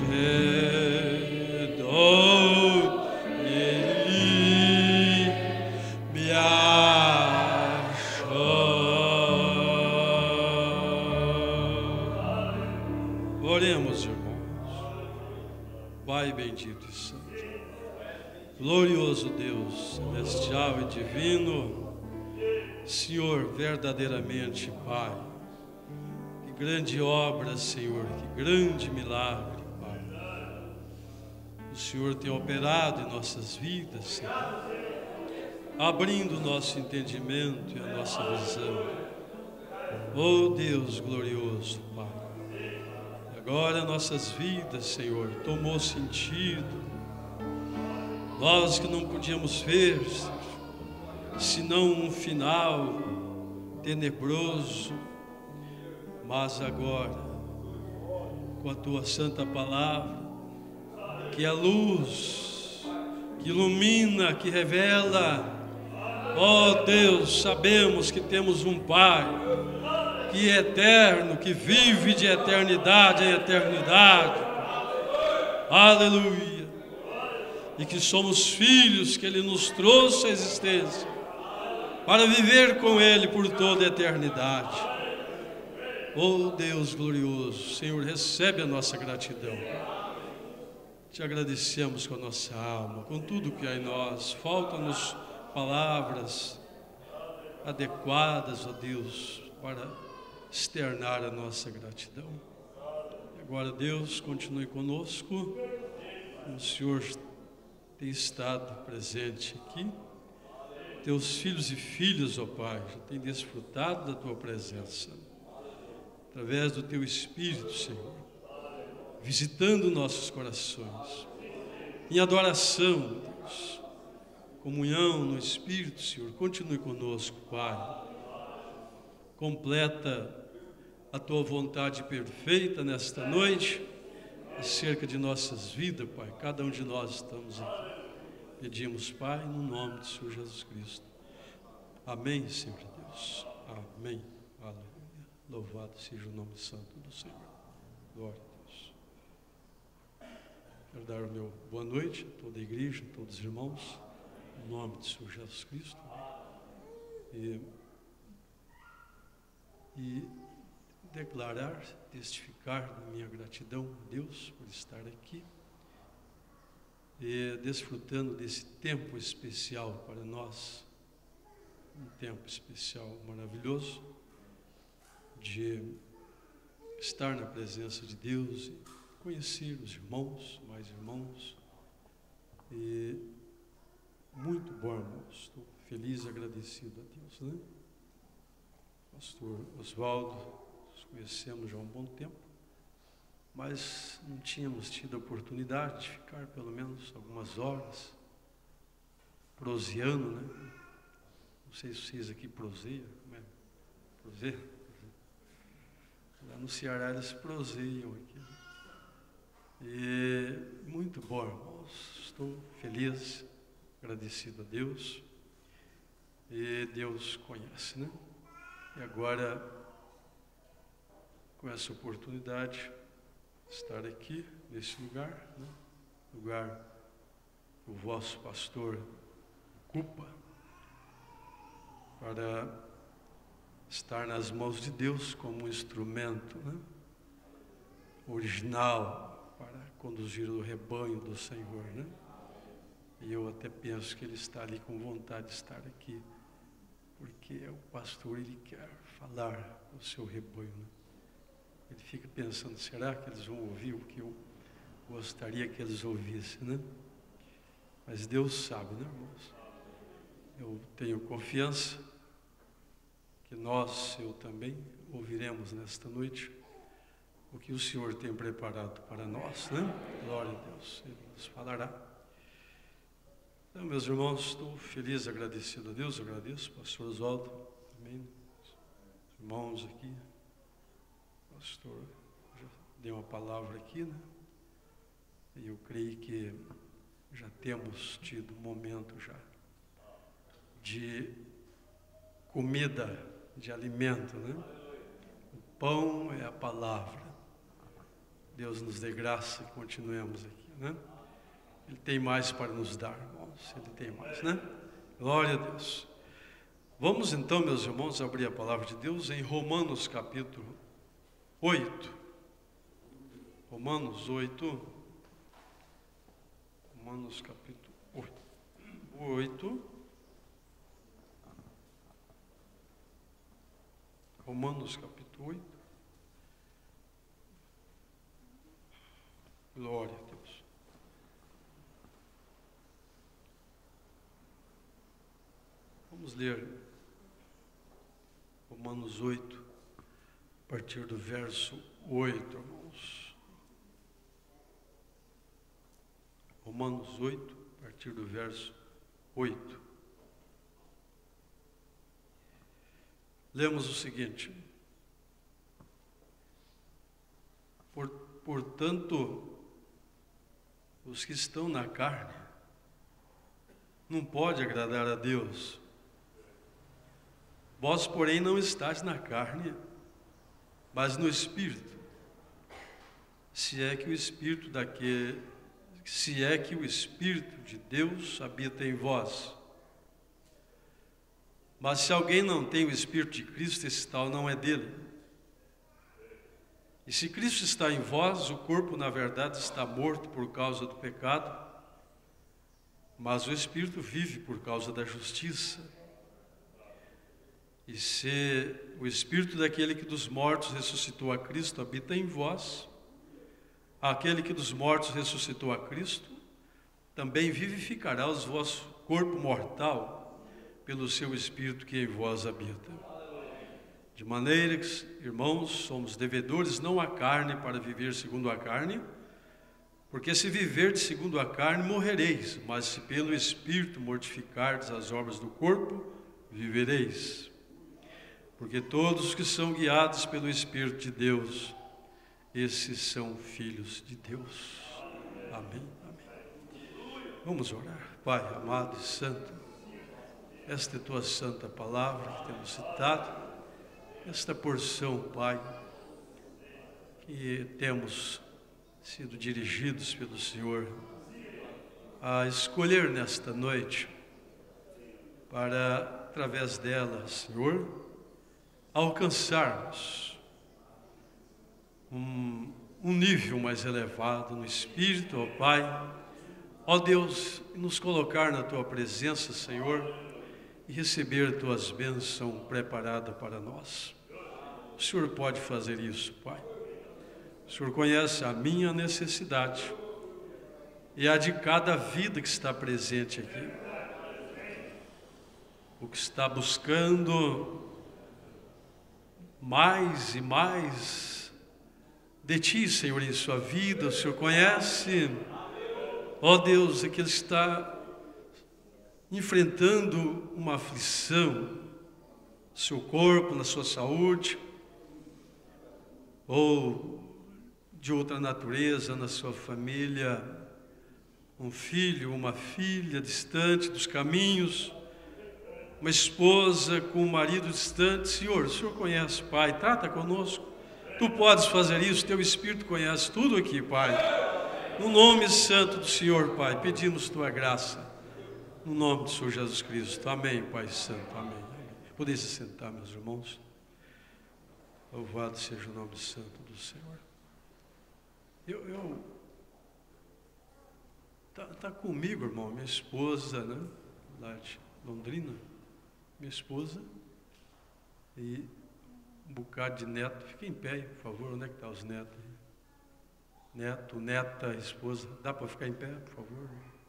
redor ele me achou. Oremos, irmãos. Pai bendito e santo, glorioso Deus, celestial e divino, Senhor, verdadeiramente, Pai, que grande obra, Senhor, que grande milagre, Pai, o Senhor tem operado em nossas vidas, Senhor, abrindo o nosso entendimento e a nossa visão. Oh Deus glorioso, Pai, agora nossas vidas, Senhor, tomou sentido. Nós que não podíamos ver senão um final tenebroso, mas agora, com a Tua Santa Palavra, que é luz, que ilumina, que revela, ó Deus, sabemos que temos um Pai que é eterno, que vive de eternidade em eternidade, aleluia, e que somos filhos que Ele nos trouxe à existência, para viver com Ele por toda a eternidade. Oh Deus glorioso, Senhor, recebe a nossa gratidão. Te agradecemos com a nossa alma, com tudo que há em nós. Faltam-nos palavras adequadas, ó Deus, para externar a nossa gratidão. E agora, Deus, continue conosco. O Senhor tem estado presente aqui. Teus filhos e filhas, ó Pai, já têm desfrutado da Tua presença, através do Teu Espírito, Senhor, visitando nossos corações, em adoração, Deus, comunhão no Espírito, Senhor, continue conosco, Pai, completa a Tua vontade perfeita nesta noite, acerca de nossas vidas, Pai, cada um de nós estamos aqui. Pedimos, Pai, no nome do Senhor Jesus Cristo. Amém, Senhor Deus. Amém. Aleluia. Louvado seja o nome santo do Senhor. Glória a Deus. Quero dar o meu boa noite a toda a igreja, a todos os irmãos, no nome do Senhor Jesus Cristo. E declarar, testificar da minha gratidão a Deus por estar aqui. E desfrutando desse tempo especial para nós, um tempo especial maravilhoso, de estar na presença de Deus e conhecer os irmãos, mais irmãos, e muito bom, irmãos, estou feliz e agradecido a Deus, né? Pastor Oswaldo, nos conhecemos já há um bom tempo, mas não tínhamos tido a oportunidade de ficar pelo menos algumas horas proseando, né? Não sei se vocês aqui proseiam, como é? Proseia? Lá no Ceará eles proseiam aqui. E muito bom, irmãos, estou feliz, agradecido a Deus, e Deus conhece, né? E agora, com essa oportunidade, estar aqui nesse lugar, né? Lugar que o vosso pastor ocupa, para estar nas mãos de Deus como um instrumento, né? Original para conduzir o rebanho do Senhor, né? E eu até penso que Ele está ali com vontade de estar aqui, porque o pastor, ele quer falar com o seu rebanho, né? Ele fica pensando, será que eles vão ouvir o que eu gostaria que eles ouvissem, né? Mas Deus sabe, né, irmãos? Eu tenho confiança que nós, eu também, ouviremos nesta noite o que o Senhor tem preparado para nós, né? Glória a Deus, Ele nos falará. Então, meus irmãos, estou feliz, agradecido a Deus, agradeço, pastor Oswaldo, também, os irmãos aqui. Pastor, já deu uma palavra aqui, né? E eu creio que já temos tido um momento já de comida, de alimento, né? O pão é a palavra. Deus nos dê graça e continuemos aqui, né? Ele tem mais para nos dar, irmãos. Ele tem mais, né? Glória a Deus. Vamos então, meus irmãos, abrir a palavra de Deus em Romanos capítulo 8. Romanos 8. Romanos capítulo 8. Romanos capítulo 8. Glória a Deus. Vamos ler Romanos 8, a partir do verso 8, irmãos. Romanos 8, a partir do verso 8. Lemos o seguinte: Portanto, os que estão na carne não podem agradar a Deus. Vós, porém, não estáis na carne, mas no Espírito, se é que o Espírito de Deus habita em vós. Mas se alguém não tem o Espírito de Cristo, esse tal não é dele. E se Cristo está em vós, o corpo, na verdade, está morto por causa do pecado, mas o Espírito vive por causa da justiça. E se o Espírito daquele que dos mortos ressuscitou a Cristo habita em vós, aquele que dos mortos ressuscitou a Cristo, também vivificará o vosso corpo mortal pelo seu Espírito que em vós habita. De maneira que, irmãos, somos devedores não à carne para viver segundo a carne, porque se viverdes segundo a carne, morrereis, mas se pelo Espírito mortificardes as obras do corpo, vivereis. Porque todos os que são guiados pelo Espírito de Deus, esses são filhos de Deus. Amém, amém. Vamos orar. Pai amado e santo, esta é tua santa palavra que temos citado, esta porção, Pai, que temos sido dirigidos pelo Senhor a escolher nesta noite, para, através dela, Senhor, alcançarmos um nível mais elevado no Espírito, ó Pai, ó Deus, e nos colocar na Tua presença, Senhor, e receber Tuas bênçãos preparadas para nós. O Senhor pode fazer isso, Pai. O Senhor conhece a minha necessidade e a de cada vida que está presente aqui. O que está buscando mais e mais de Ti, Senhor, em sua vida. O Senhor conhece, ó Deus, que Ele está enfrentando uma aflição no seu corpo, na sua saúde, ou de outra natureza, na sua família, um filho, uma filha distante dos caminhos, uma esposa com um marido distante. Senhor, o Senhor conhece, Pai, trata conosco. Tu podes fazer isso, Teu Espírito conhece tudo aqui, Pai. No nome santo do Senhor, Pai, pedimos Tua graça, no nome do Senhor Jesus Cristo. Amém, Pai Santo, amém. Podem se sentar, meus irmãos. Louvado seja o nome santo do Senhor. Tá comigo, irmão, minha esposa, né, lá de Londrina. Minha esposa e um bocado de neto. Fica em pé, por favor. Onde é que estão os netos? Neto, neta, esposa. Dá para ficar em pé, por favor?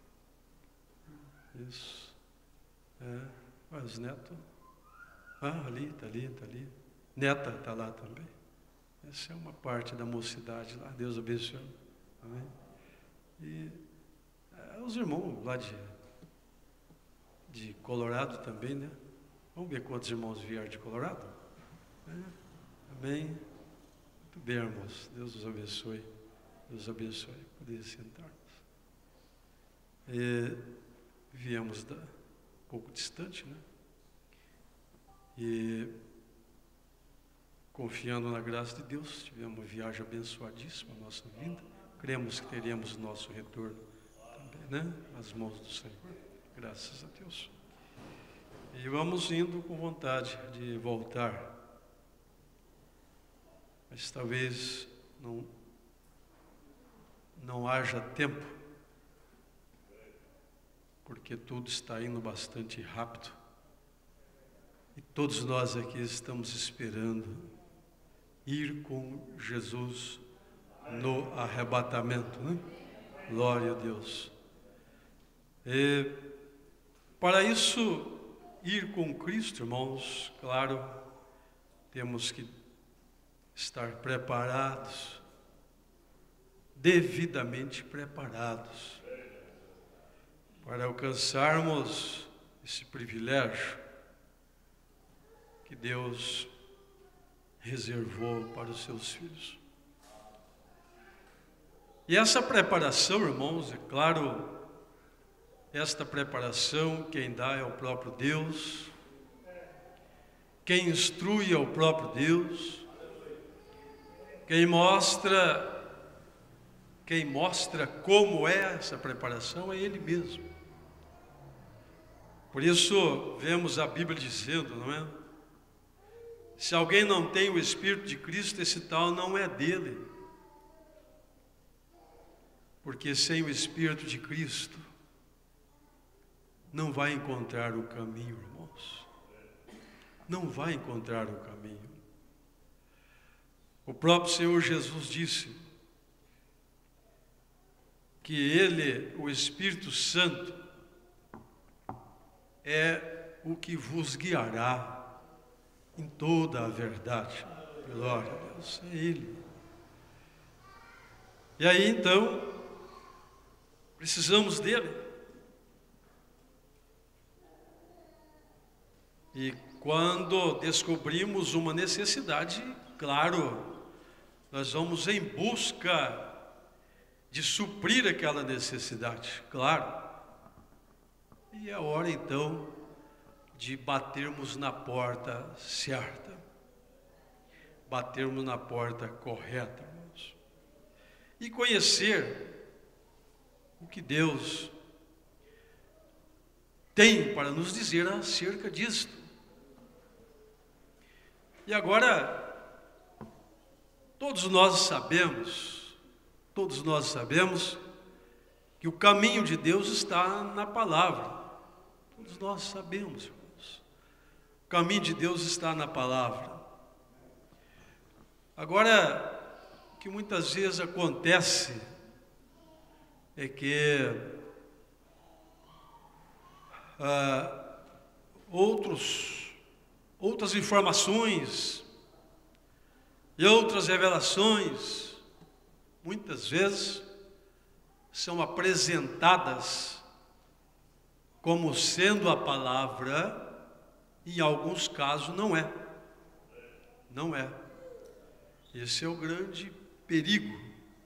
Isso. Olha os netos. Ali, está ali, está ali. Neta está lá também. Essa é uma parte da mocidade lá. Deus abençoe. Amém? E os irmãos lá de Colorado também, né? Vamos ver quantos irmãos vieram de Colorado? Amém? Muito bem, irmãos. Deus os abençoe. Deus abençoe. Poder sentar-nos. Viemos um pouco distante, né? E confiando na graça de Deus, tivemos uma viagem abençoadíssima a nossa vinda. Cremos que teremos o nosso retorno também, né? Nas mãos do Senhor. Graças a Deus. E vamos indo com vontade de voltar. Mas talvez não haja tempo, porque tudo está indo bastante rápido. E todos nós aqui estamos esperando ir com Jesus no arrebatamento, né? Glória a Deus. E para isso, ir com Cristo, irmãos, claro, temos que estar preparados, devidamente preparados, para alcançarmos esse privilégio que Deus reservou para os seus filhos. E essa preparação, irmãos, é claro, esta preparação quem dá é o próprio Deus, quem instrui é o próprio Deus, quem mostra como é essa preparação é Ele mesmo. Por isso, vemos a Bíblia dizendo, não é? Se alguém não tem o Espírito de Cristo, esse tal não é dele. Porque sem o Espírito de Cristo, não vai encontrar o caminho, irmãos. Não vai encontrar o caminho. O próprio Senhor Jesus disse que Ele, o Espírito Santo, é o que vos guiará em toda a verdade. Glória a Deus, é Ele. E aí então, precisamos dele. E quando descobrimos uma necessidade, claro, nós vamos em busca de suprir aquela necessidade, claro. E é hora então de batermos na porta certa, batermos na porta correta, irmãos, e conhecer o que Deus tem para nos dizer acerca disto. E agora, todos nós sabemos que o caminho de Deus está na palavra. Todos nós sabemos, irmãos. O caminho de Deus está na palavra. Agora, o que muitas vezes acontece é que outras informações e outras revelações, muitas vezes, são apresentadas como sendo a palavra, e em alguns casos não é. Não é. Esse é o grande perigo.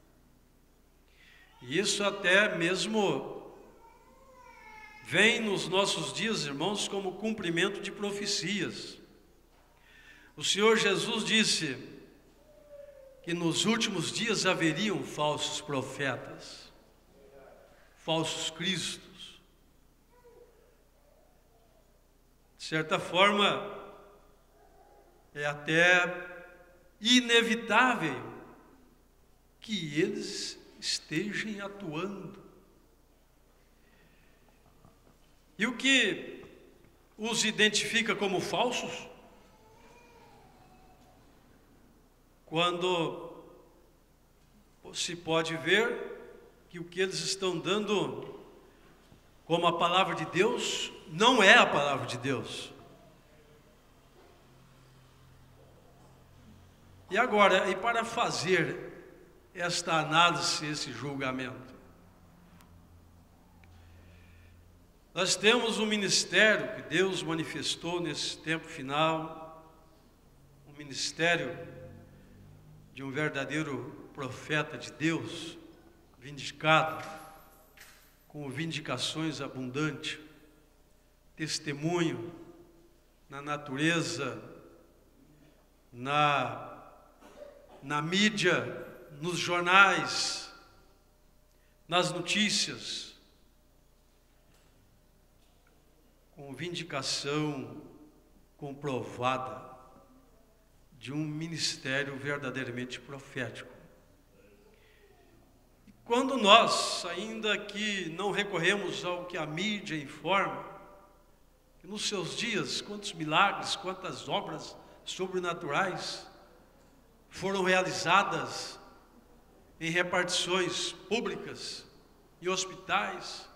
E isso até mesmo vem nos nossos dias, irmãos, como cumprimento de profecias. O Senhor Jesus disse que nos últimos dias haveriam falsos profetas, falsos cristos. De certa forma, é até inevitável que eles estejam atuando. E o que os identifica como falsos? Quando se pode ver que o que eles estão dando como a palavra de Deus não é a palavra de Deus. E agora, e para fazer esta análise, esse julgamento, nós temos um ministério que Deus manifestou nesse tempo final, um ministério de um verdadeiro profeta de Deus, vindicado, com vindicações abundantes, testemunho na natureza na mídia, nos jornais, nas notícias, com vindicação comprovada de um ministério verdadeiramente profético. E quando nós, ainda que não recorremos ao que a mídia informa, que nos seus dias, quantos milagres, quantas obras sobrenaturais foram realizadas em repartições públicas, em hospitais,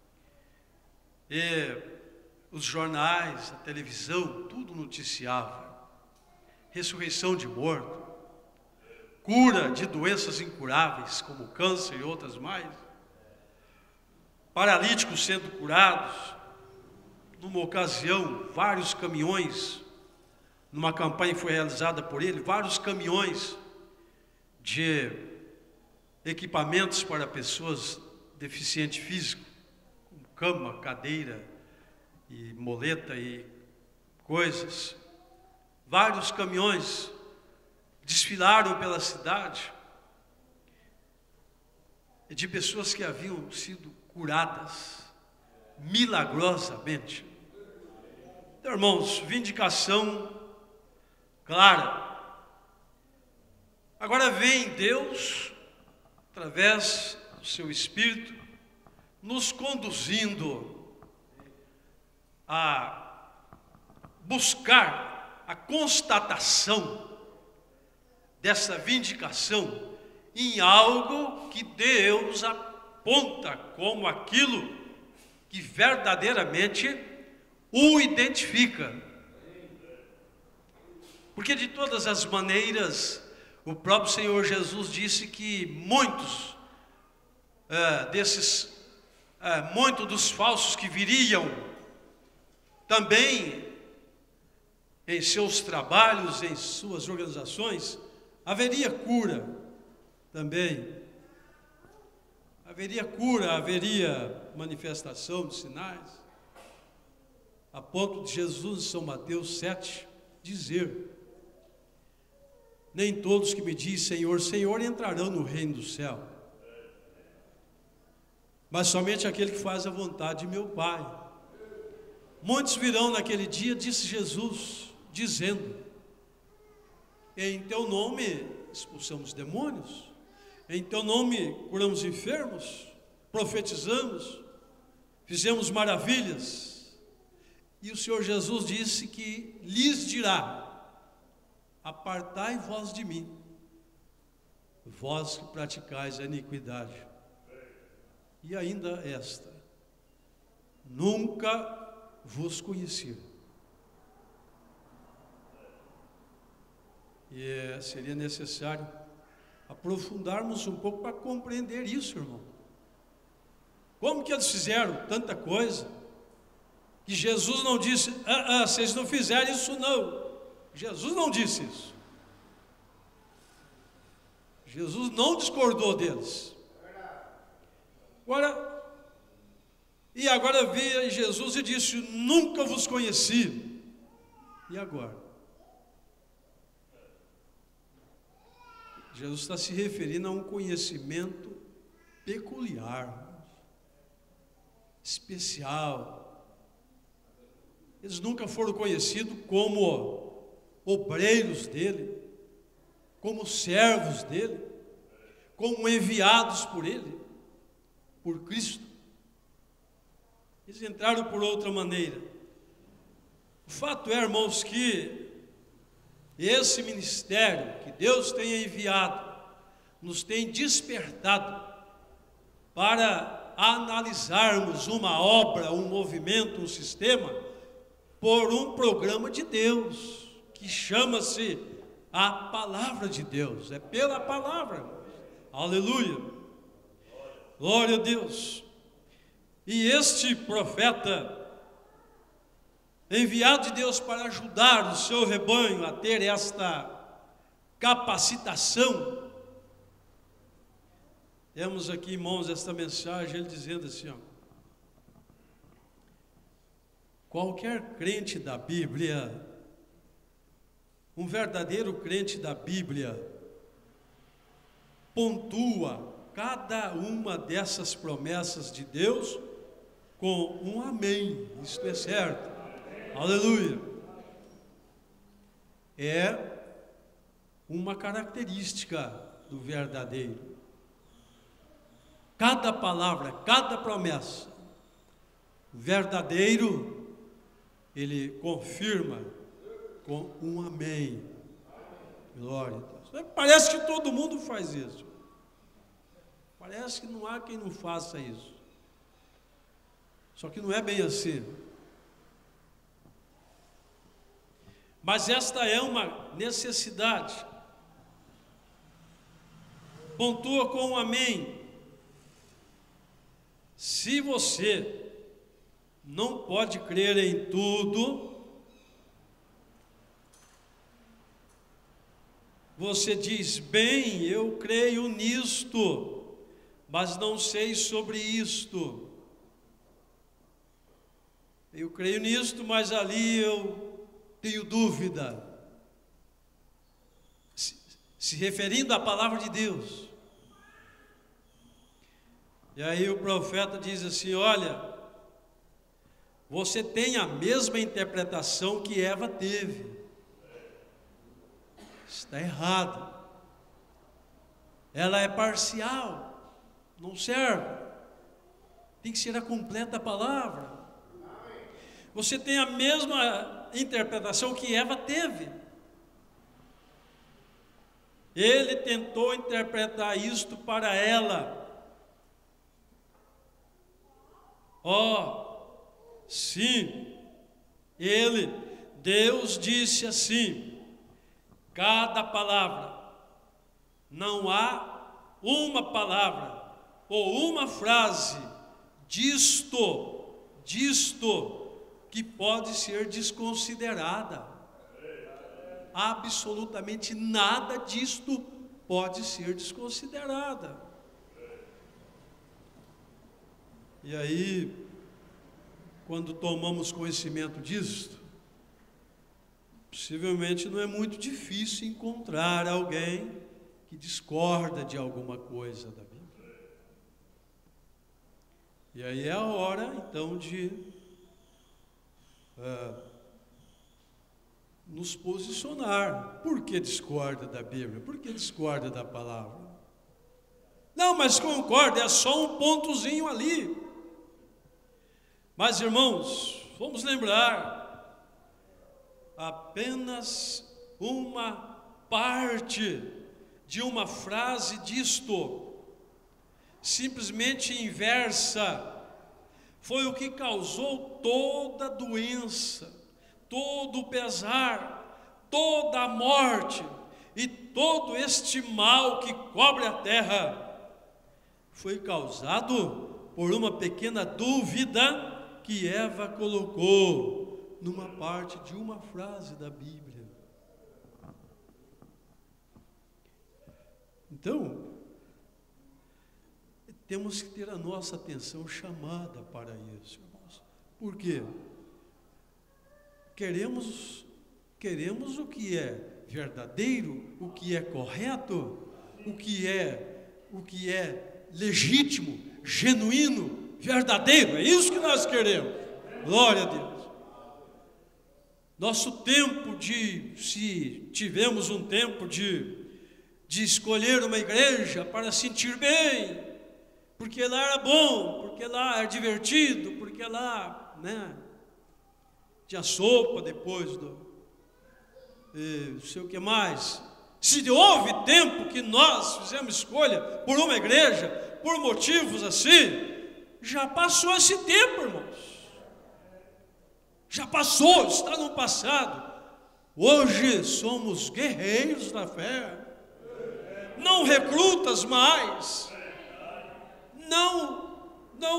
e os jornais, a televisão, tudo noticiava ressurreição de morto, cura de doenças incuráveis, como câncer e outras mais, paralíticos sendo curados. Numa ocasião, vários caminhões, numa campanha que foi realizada por ele, vários caminhões de equipamentos para pessoas deficientes físicos, como cama, cadeira e moleta e coisas. Vários caminhões desfilaram pela cidade de pessoas que haviam sido curadas milagrosamente. Então, irmãos, vindicação clara. Agora vem Deus, através do seu Espírito, nos conduzindo a buscar a constatação dessa vindicação em algo que Deus aponta como aquilo que verdadeiramente o identifica. Porque de todas as maneiras, o próprio Senhor Jesus disse que muitos dos falsos que viriam também em seus trabalhos, em suas organizações, haveria cura também. Haveria cura, haveria manifestação de sinais, a ponto de Jesus, em São Mateus 7, dizer: nem todos que me dizem Senhor, Senhor entrarão no reino do céu, mas somente aquele que faz a vontade de meu Pai. Muitos virão naquele dia, disse Jesus, dizendo: em teu nome expulsamos demônios, em teu nome curamos enfermos, profetizamos, fizemos maravilhas. E o Senhor Jesus disse que lhes dirá: apartai vós de mim, vós que praticais a iniquidade. E ainda esta: nunca vos conheci. E seria necessário aprofundarmos um pouco para compreender isso, irmão. Como que eles fizeram tanta coisa que Jesus não disse: vocês não fizeram isso não. Jesus não disse isso. Jesus não discordou deles. Agora veio Jesus e disse: nunca vos conheci. E agora? Jesus está se referindo a um conhecimento peculiar, especial. Eles nunca foram conhecidos como obreiros dele, como servos dele, como enviados por ele, por Cristo. Eles entraram por outra maneira. O fato é, irmãos, que esse ministério que Deus tem enviado nos tem despertado para analisarmos uma obra, um movimento, um sistema por um programa de Deus que chama-se a Palavra de Deus. É pela palavra, irmãos. Aleluia, glória a Deus. E este profeta, enviado de Deus para ajudar o seu rebanho a ter esta capacitação, temos aqui, irmãos, esta mensagem, ele dizendo assim, qualquer crente da Bíblia Um verdadeiro crente da Bíblia pontua cada uma dessas promessas de Deus com um amém. Isto é certo. Aleluia. É uma característica do verdadeiro. Cada palavra, cada promessa, o verdadeiro, ele confirma com um amém. Glória a Deus. Parece que todo mundo faz isso. Parece que não há quem não faça isso. Só que não é bem assim. Mas esta é uma necessidade. Pontua com um amém. Se você não pode crer em tudo, você diz, bem, eu creio nisto, mas não sei sobre isto. Eu creio nisto, mas ali eu tenho dúvida. Se referindo à palavra de Deus. E aí o profeta diz assim, olha, você tem a mesma interpretação que Eva teve. Está errado. Ela é parcial, não serve. Tem que ser a completa palavra. Você tem a mesma interpretação que Eva teve. Ele tentou interpretar isto para ela. Sim, Deus disse assim, cada palavra, não há uma palavra ou uma frase disto, que pode ser desconsiderada. Absolutamente nada disto pode ser desconsiderada. E aí, quando tomamos conhecimento disto, possivelmente não é muito difícil encontrar alguém que discorda de alguma coisa da Bíblia. E aí é a hora, então, de nos posicionar. Por que discorda da Bíblia? Por que discorda da palavra? Não, mas concorda, é só um pontozinho ali. Mas, irmãos, vamos lembrar, apenas uma parte de uma frase disto, simplesmente inversa, foi o que causou toda a doença, todo o pesar, toda a morte e todo este mal que cobre a terra. Foi causado por uma pequena dúvida que Eva colocou numa parte de uma frase da Bíblia. Então, temos que ter a nossa atenção chamada para isso, irmãos. Por quê? Queremos o que é verdadeiro, o que é correto, o que é legítimo, genuíno, verdadeiro. É isso que nós queremos. Glória a Deus. Nosso tempo se tivemos um tempo de escolher uma igreja para sentir bem, porque lá era bom, porque lá era divertido, porque lá, tinha sopa depois não sei o que mais. Se houve tempo que nós fizemos escolha por uma igreja, por motivos assim, já passou esse tempo, irmãos. Já passou, está no passado. Hoje somos guerreiros da fé. Não recrutas mais. Não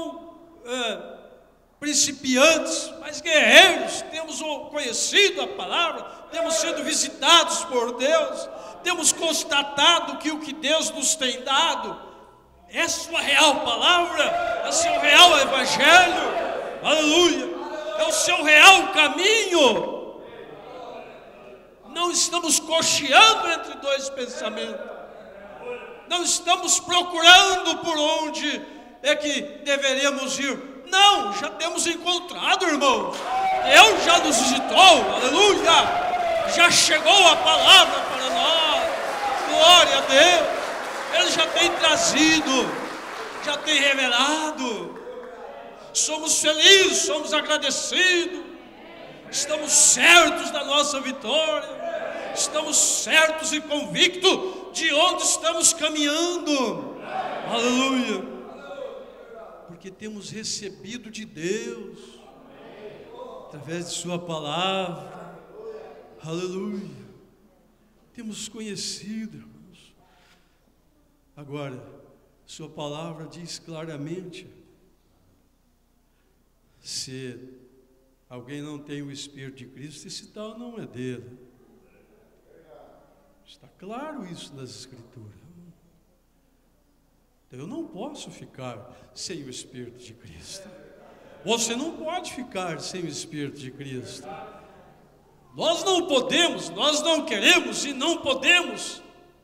principiantes, mas guerreiros. Temos conhecido a palavra, temos sido visitados por Deus, temos constatado que o que Deus nos tem dado é a sua real palavra, é o seu real evangelho, aleluia, é o seu real caminho. não estamos cocheando entre dois pensamentos, não estamos procurando por onde é que deveríamos ir. Não, já temos encontrado, irmãos. Deus já nos visitou, aleluia. Já chegou a palavra para nós, glória a Deus. Ele já tem trazido, já tem revelado. Somos felizes, somos agradecidos, estamos certos da nossa vitória, estamos certos e convictos de onde estamos caminhando, aleluia, porque temos recebido de Deus, através de sua palavra, aleluia, temos conhecido, irmãos. Agora, sua palavra diz claramente: se alguém não tem o Espírito de Cristo, esse tal não é dele. Está claro isso nas Escrituras. Eu não posso ficar sem o Espírito de Cristo. Você não pode ficar sem o Espírito de Cristo. Nós não podemos, nós não queremos e não podemos.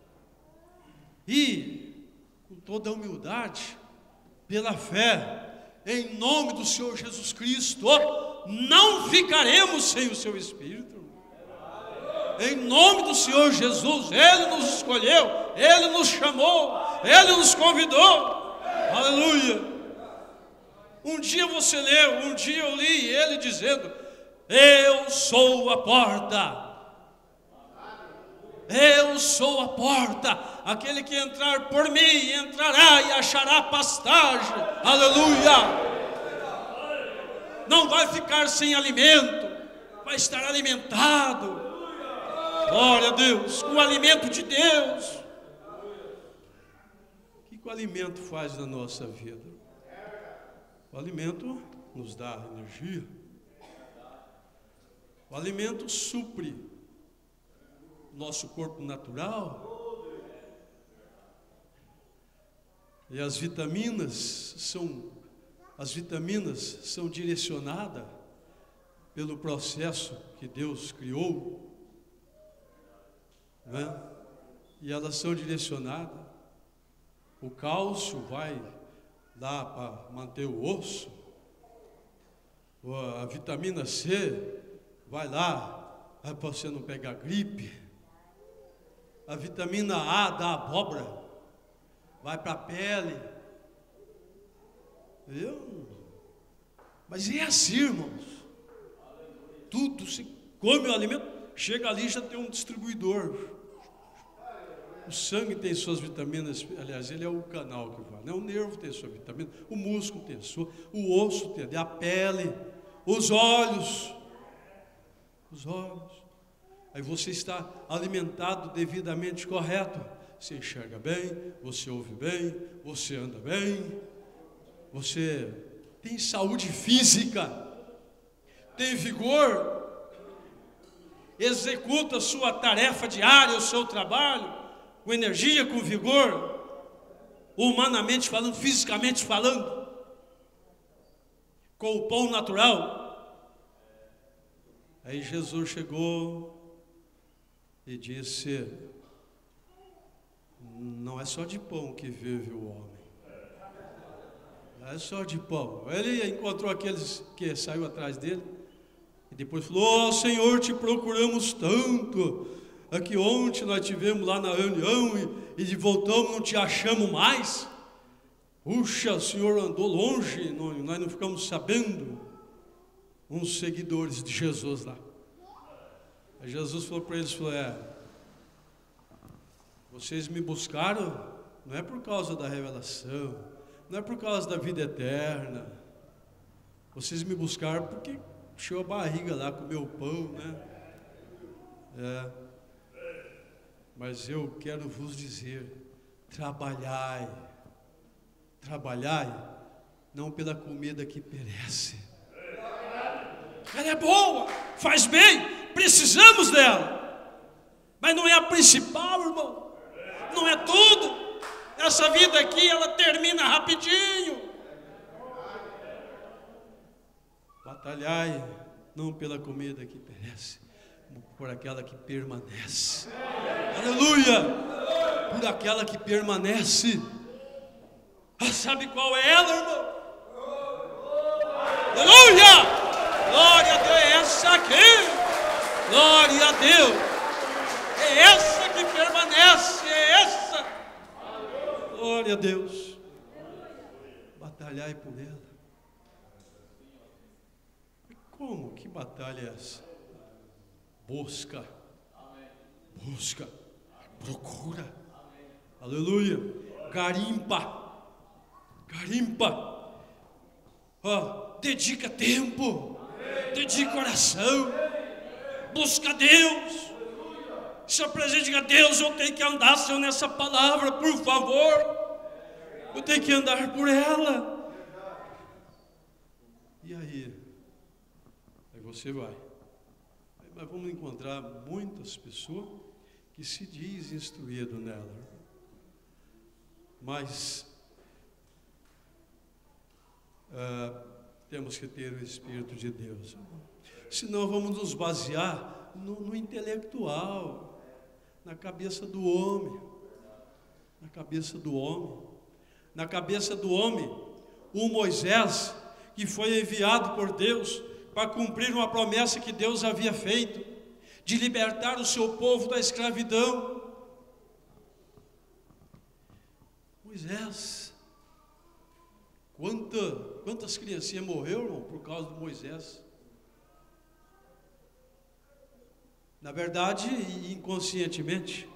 E, com toda a humildade, pela fé, em nome do Senhor Jesus Cristo, não ficaremos sem o seu Espírito. Em nome do Senhor Jesus, Ele nos escolheu, Ele nos chamou, Ele nos convidou, aleluia. Um dia você leu, um dia eu li Ele dizendo: eu sou a porta. Eu sou a porta, aquele que entrar por mim, entrará e achará pastagem, aleluia. Não vai ficar sem alimento, vai estar alimentado, glória a Deus, com o alimento de Deus. O que o alimento faz na nossa vida? O alimento nos dá energia, o alimento supre nosso corpo natural, e as vitaminas são direcionadas pelo processo que Deus criou, né? E elas são direcionadas. O cálcio vai lá para manter o osso, a vitamina C vai lá para você não pegar gripe. A vitamina A da abóbora vai para a pele. Mas é assim, irmãos. Tudo, se come o alimento, chega ali, já tem um distribuidor. O sangue tem suas vitaminas, aliás, ele é o canal que vai, né? O nervo tem sua vitamina, o músculo tem a sua, o osso tem, a pele, os olhos. Aí você está alimentado devidamente correto. Você enxerga bem, você ouve bem, você anda bem, você tem saúde física, tem vigor, executa a sua tarefa diária, o seu trabalho, com energia, com vigor, humanamente falando, fisicamente falando, com o pão natural. Aí Jesus chegou e disse: não é só de pão que vive o homem, não é só de pão. Ele encontrou aqueles que saiu atrás dele e depois falou: Senhor, te procuramos tanto, aqui ontem nós tivemos lá na reunião e voltamos, não te achamos mais. Puxa, o Senhor andou longe, nós não ficamos sabendo. Uns seguidores de Jesus lá. Aí Jesus falou para eles, vocês me buscaram, não é por causa da revelação, não é por causa da vida eterna, vocês me buscaram porque encheu a barriga lá, comeu pão, né? Mas eu quero vos dizer, trabalhai, não pela comida que perece. Ela é boa, faz bem, precisamos dela, mas não é a principal, irmão, não é tudo. Essa vida aqui, ela termina rapidinho. Batalhai não pela comida que perece, por aquela que permanece. Aleluia! Por aquela que permanece. Ah, sabe qual é ela, irmão? Aleluia! Glória a Deus, é essa aqui. Glória a Deus. É essa que permanece, é essa. Glória a Deus. Batalhai por ela. Como? Que batalha é essa? Busca. Busca. Procura. Aleluia. Garimpa. Garimpa. Dedica tempo. Dedica oração. Busca Deus. Se apresente a Deus, eu tenho que andar, Senhor, nessa palavra, por favor. Eu tenho que andar por ela. E aí? Aí você vai. Mas vamos encontrar muitas pessoas que se dizem instruído nela. Mas temos que ter o Espírito de Deus. Senão vamos nos basear no intelectual, na cabeça do homem. Na cabeça do homem. Na cabeça do homem, o Moisés, que foi enviado por Deus para cumprir uma promessa que Deus havia feito, de libertar o seu povo da escravidão. Moisés, quantas criancinhas morreram, irmão, por causa do Moisés? Na verdade, inconscientemente.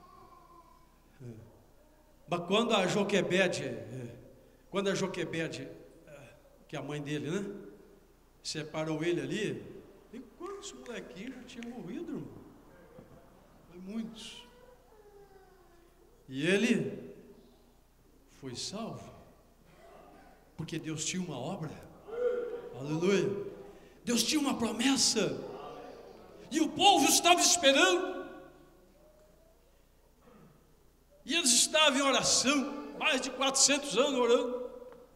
Mas quando a Joquebede, que é a mãe dele, né? Separou ele ali, e quantos molequinhos já tinham morrido, irmão? Foi muitos. E ele foi salvo, porque Deus tinha uma obra. Aleluia. Deus tinha uma promessa, e o povo estava esperando. E eles estavam em oração, mais de 400 anos orando.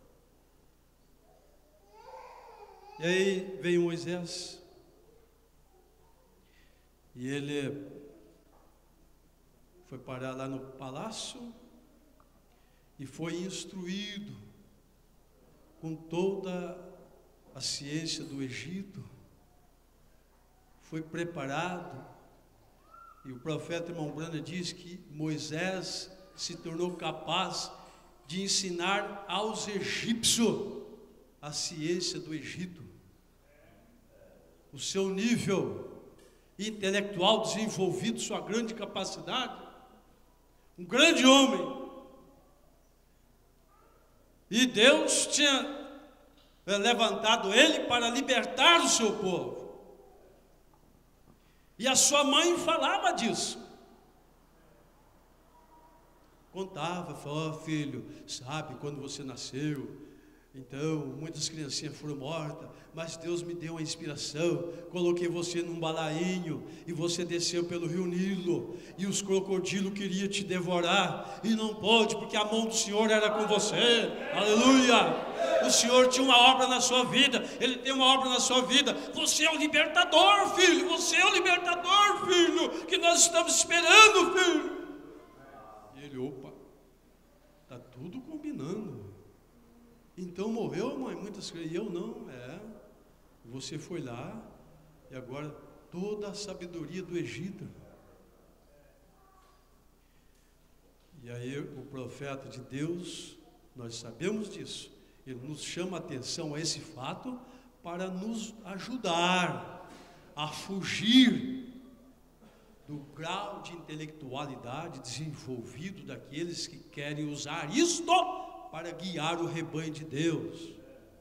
E aí veio Moisés, e ele foi parar lá no palácio, e foi instruído com toda a ciência do Egito, foi preparado. E o profeta irmão Brana diz que Moisés se tornou capaz de ensinar aos egípcios a ciência do Egito. O seu nível intelectual desenvolvido, sua grande capacidade, um grande homem. E Deus tinha levantado ele para libertar o seu povo. E a sua mãe falava disso. Contava, falava: filho, sabe, quando você nasceu, então muitas criancinhas foram mortas, mas Deus me deu uma inspiração, coloquei você num balainho, e você desceu pelo rio Nilo, e os crocodilos queriam te devorar, e não pôde, porque a mão do Senhor era com você. Aleluia! O Senhor tinha uma obra na sua vida, Ele tem uma obra na sua vida. Você é o libertador, filho, você é o libertador, filho, que nós estamos esperando, filho. E ele, opa, está tudo combinando. Então morreu, mãe, muitas crianças. E eu não, você foi lá, e agora toda a sabedoria do Egito. E aí o profeta de Deus, nós sabemos disso, ele nos chama a atenção a esse fato para nos ajudar a fugir do grau de intelectualidade desenvolvido daqueles que querem usar isto para guiar o rebanho de Deus.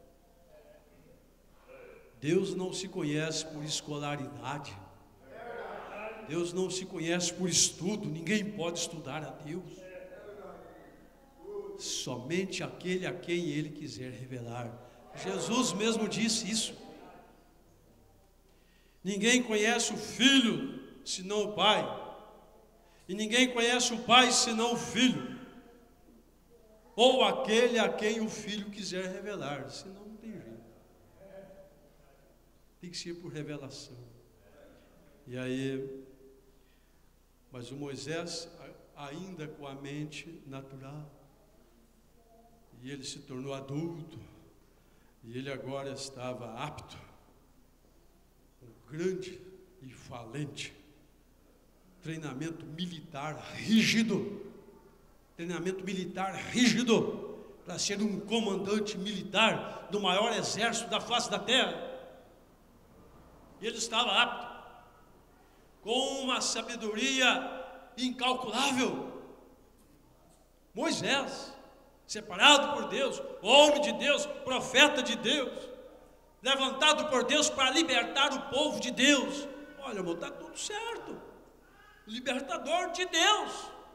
Deus não se conhece por escolaridade. Deus não se conhece por estudo. Ninguém pode estudar a Deus. Somente aquele a quem Ele quiser revelar. Jesus mesmo disse isso. Ninguém conhece o Filho senão o Pai. E ninguém conhece o Pai senão o Filho. Ou aquele a quem o Filho quiser revelar. Senão não tem jeito. Tem que ser por revelação. E aí, mas o Moisés ainda com a mente natural, e ele se tornou adulto, e ele agora estava apto, um grande e valente treinamento militar rígido, para ser um comandante militar do maior exército da face da terra. E ele estava apto, com uma sabedoria incalculável. Moisés, separado por Deus, homem de Deus, profeta de Deus, levantado por Deus para libertar o povo de Deus. Olha, irmão, está tudo certo. Libertador de Deus.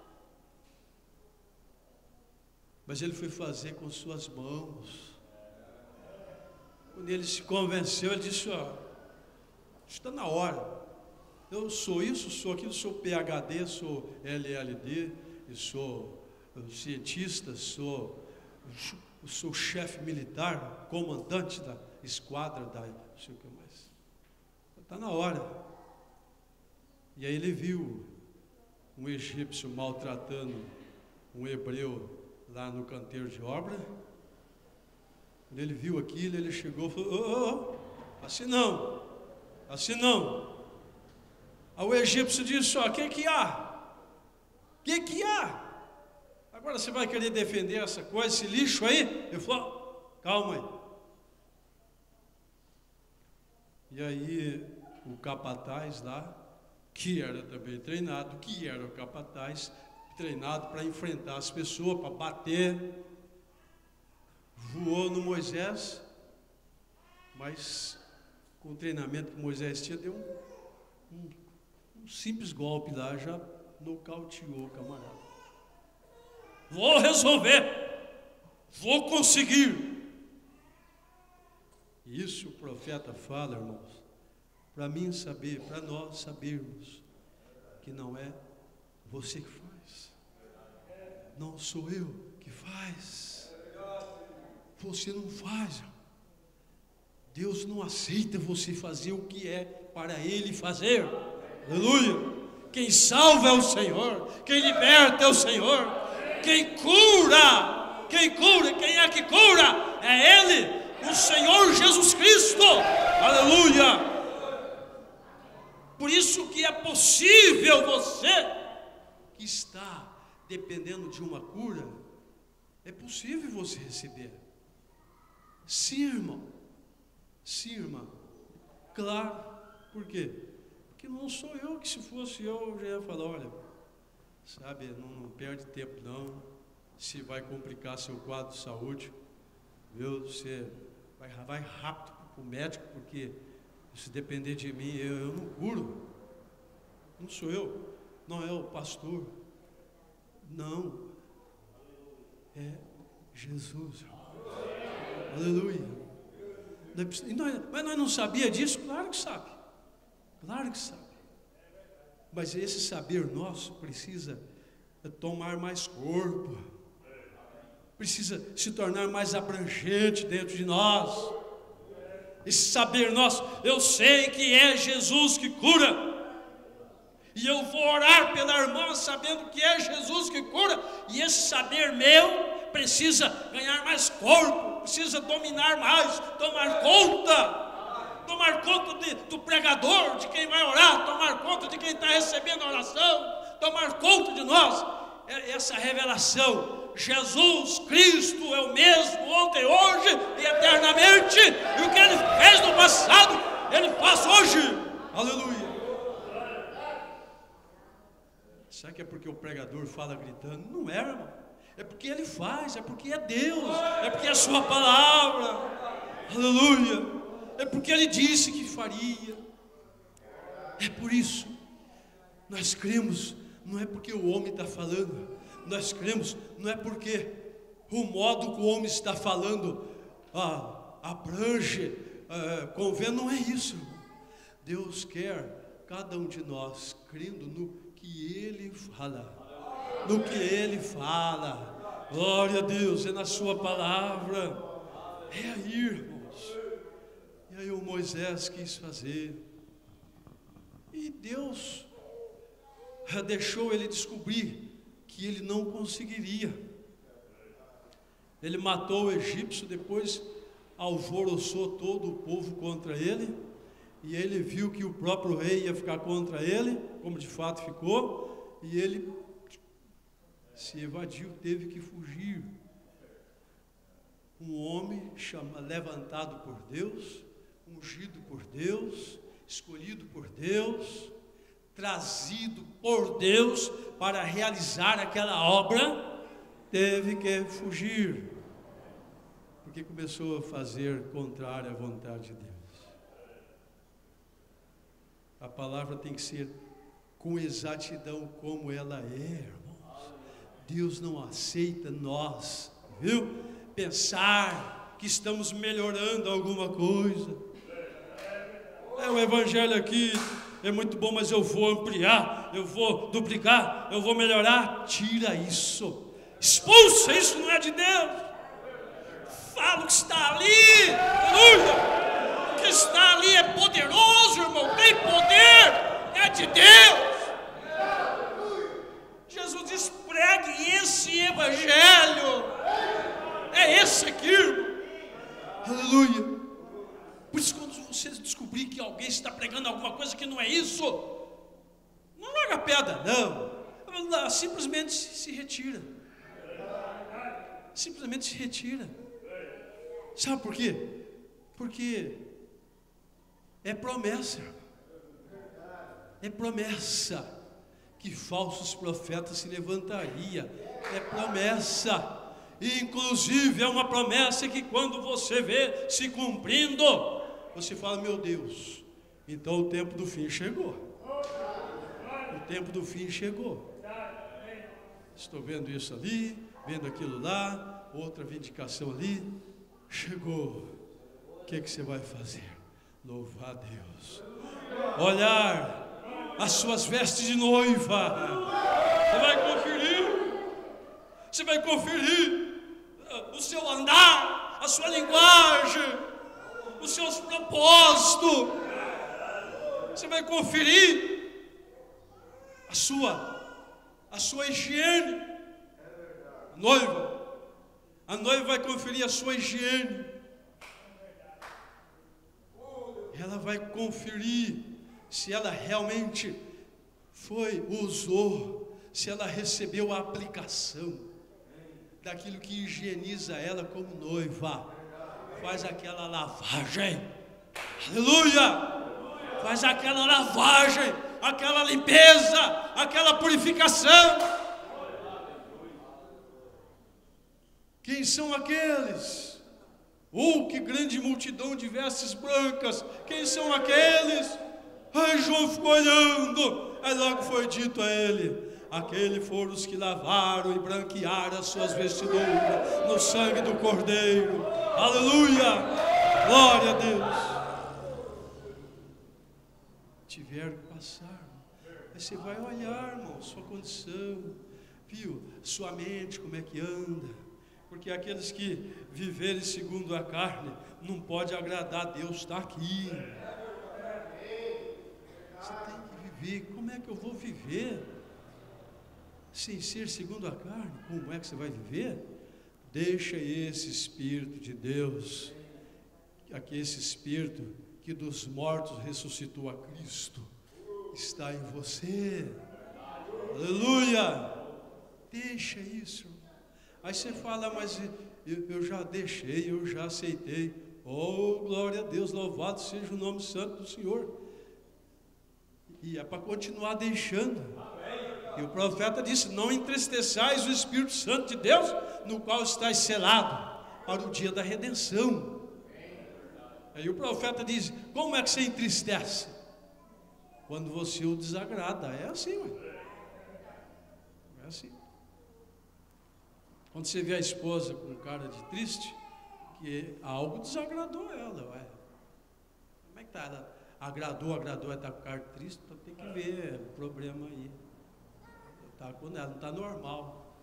Mas ele foi fazer com suas mãos. Quando ele se convenceu, ele disse: ó, está na hora. Eu sou isso, sou aquilo, sou PhD, sou LLD, eu sou cientista, sou chefe militar, comandante da esquadra da não sei o que mais. Está na hora. E aí ele viu um egípcio maltratando um hebreu lá no canteiro de obra. Quando ele viu aquilo, ele chegou e falou: assim não, assim não. Aí o egípcio disse: ó, o que há? O que há? Agora você vai querer defender essa coisa, esse lixo aí? Ele falou: calma aí. E aí o capataz lá, que era também treinado, que era o capataz, treinado para enfrentar as pessoas, para bater, voou no Moisés, mas com o treinamento que Moisés tinha, deu um simples golpe lá, já nocauteou o camarada. Vou resolver, vou conseguir. Isso o profeta fala, irmãos, para mim saber, para nós sabermos que não é você que faz, não sou eu que faz, você não faz. Deus não aceita você fazer o que é para Ele fazer. Aleluia. Quem salva é o Senhor, quem liberta é o Senhor, quem cura, quem é que cura? É Ele, o Senhor Jesus Cristo. Aleluia. Por isso que é possível você que está dependendo de uma cura, é possível você receber. Sim, irmão. Sim, irmã. Claro. Por quê? Porque não sou eu que, se fosse eu já ia falar: olha, sabe, não perde tempo não, se vai complicar seu quadro de saúde, viu? Você vai rápido para o médico, porque se depender de mim, eu não curo. Não sou eu, não é o pastor, não, é Jesus. Aleluia. Mas nós não sabia disso? Claro que sabe, claro que sabe. Mas esse saber nosso precisa tomar mais corpo, precisa se tornar mais abrangente dentro de nós. Esse saber nosso, eu sei que é Jesus que cura, e eu vou orar pela irmã sabendo que é Jesus que cura, e esse saber meu precisa ganhar mais corpo, precisa dominar mais, tomar conta do pregador, de quem vai orar, tomar conta de quem está recebendo a oração, tomar conta de nós. Essa revelação: Jesus Cristo é o mesmo ontem, hoje e eternamente, e o que Ele fez no passado, Ele faz hoje. Aleluia. Será que é porque o pregador fala gritando? Não é, irmão. É porque Ele faz, é porque é Deus, é porque é a sua palavra. Aleluia. É porque Ele disse que faria. É por isso nós cremos. Não é porque o homem está falando, nós cremos, não é porque o modo que o homem está falando abrange, convém, não é isso. Deus quer cada um de nós crendo no que Ele fala, no que Ele fala. Glória a Deus, é na sua palavra. É aí, irmãos. E aí o Moisés quis fazer. E Deus deixou ele descobrir que ele não conseguiria. Ele matou o egípcio, depois alvoroçou todo o povo contra ele, e ele viu que o próprio rei ia ficar contra ele, como de fato ficou, e ele se evadiu, teve que fugir. Um homem levantado por Deus, ungido por Deus, escolhido por Deus, trazido por Deus para realizar aquela obra, teve que fugir, porque começou a fazer contrário à vontade de Deus. A palavra tem que ser com exatidão como ela é, irmãos. Deus não aceita nós, viu? Pensar que estamos melhorando alguma coisa. O evangelho aqui é muito bom, mas eu vou ampliar, eu vou duplicar, eu vou melhorar. Tira isso, expulsa, isso não é de Deus. Fala o que está ali, aleluia. O que está ali é poderoso, irmão, tem poder, é de Deus. Jesus diz: pregue esse evangelho, é esse aqui, irmão. Aleluia. Por isso, quando você descobrir que alguém está pregando alguma coisa que não é isso, não joga pedra, não. Simplesmente se retira. Simplesmente se retira. Sabe por quê? Porque é promessa. É promessa que falsos profetas se levantariam. É promessa. E inclusive é uma promessa que quando você vê se cumprindo, você fala: meu Deus, então o tempo do fim chegou. O tempo do fim chegou. Estou vendo isso ali, vendo aquilo lá, outra vindicação ali. Chegou. O que você vai fazer? Louvar a Deus. Olhar as suas vestes de noiva. Você vai conferir. Você vai conferir o seu andar, a sua linguagem, os seus propósitos. Você vai conferir a sua higiene. A noiva vai conferir a sua higiene. Ela vai conferir se ela realmente usou, se ela recebeu a aplicação daquilo que higieniza ela como noiva. Faz aquela lavagem, aleluia, faz aquela lavagem, aquela limpeza, aquela purificação. Quem são aqueles? Que grande multidão de vestes brancas. Quem são aqueles? João ficou olhando, aí logo foi dito a ele: aqueles foram os que lavaram e branquearam as suas vestiduras no sangue do Cordeiro. Aleluia, glória a Deus. Tiveram que passar. Aí você vai olhar, irmão, sua condição, viu? Sua mente, como é que anda. Porque aqueles que viverem segundo a carne não pode agradar a Deus, está aqui. Você tem que viver. Como é que eu vou viver sem ser segundo a carne? Como é que você vai viver? Deixa esse Espírito de Deus, aqui esse Espírito que dos mortos ressuscitou a Cristo, está em você. Aleluia. Deixa isso. Aí você fala: mas eu já deixei, eu já aceitei. Oh, glória a Deus, louvado seja o nome santo do Senhor. E é para continuar deixando. E o profeta disse: não entristeçais o Espírito Santo de Deus, no qual estáis selado para o dia da redenção. Aí o profeta diz: como é que você entristece? Quando você o desagrada. É assim, ué. É assim. Quando você vê a esposa com cara de triste, que algo desagradou ela, ué. Como é que está? Ela agradou, ela está com cara triste, então tem que ver o problema aí. Tá, quando ela não está normal,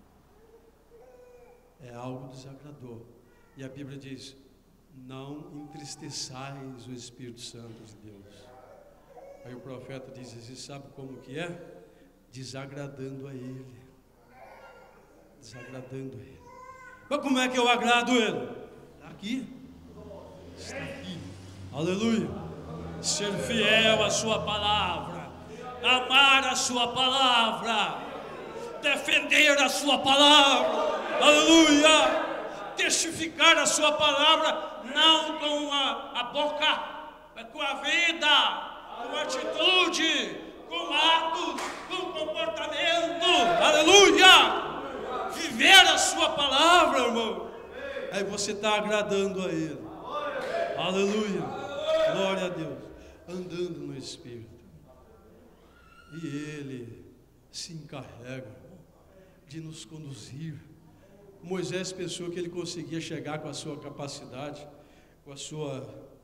algo desagradou. E a Bíblia diz: não entristeçais o Espírito Santo de Deus. Aí o profeta diz assim, sabe como que é? Desagradando a ele. Desagradando a ele. Mas como é que eu agrado ele? Está aqui. Está aqui. Aleluia. Ser fiel à sua palavra. Amar a sua palavra. Defender a sua palavra. Aleluia. Testificar a sua palavra, não com a boca, mas com a vida, com atitude, com atos, com comportamento. Aleluia! Viver a sua palavra, irmão. Aí você está agradando a Ele. Aleluia! Glória a Deus. Andando no Espírito. E Ele se encarrega de nos conduzir. Moisés pensou que ele conseguia chegar com a sua capacidade, com a sua...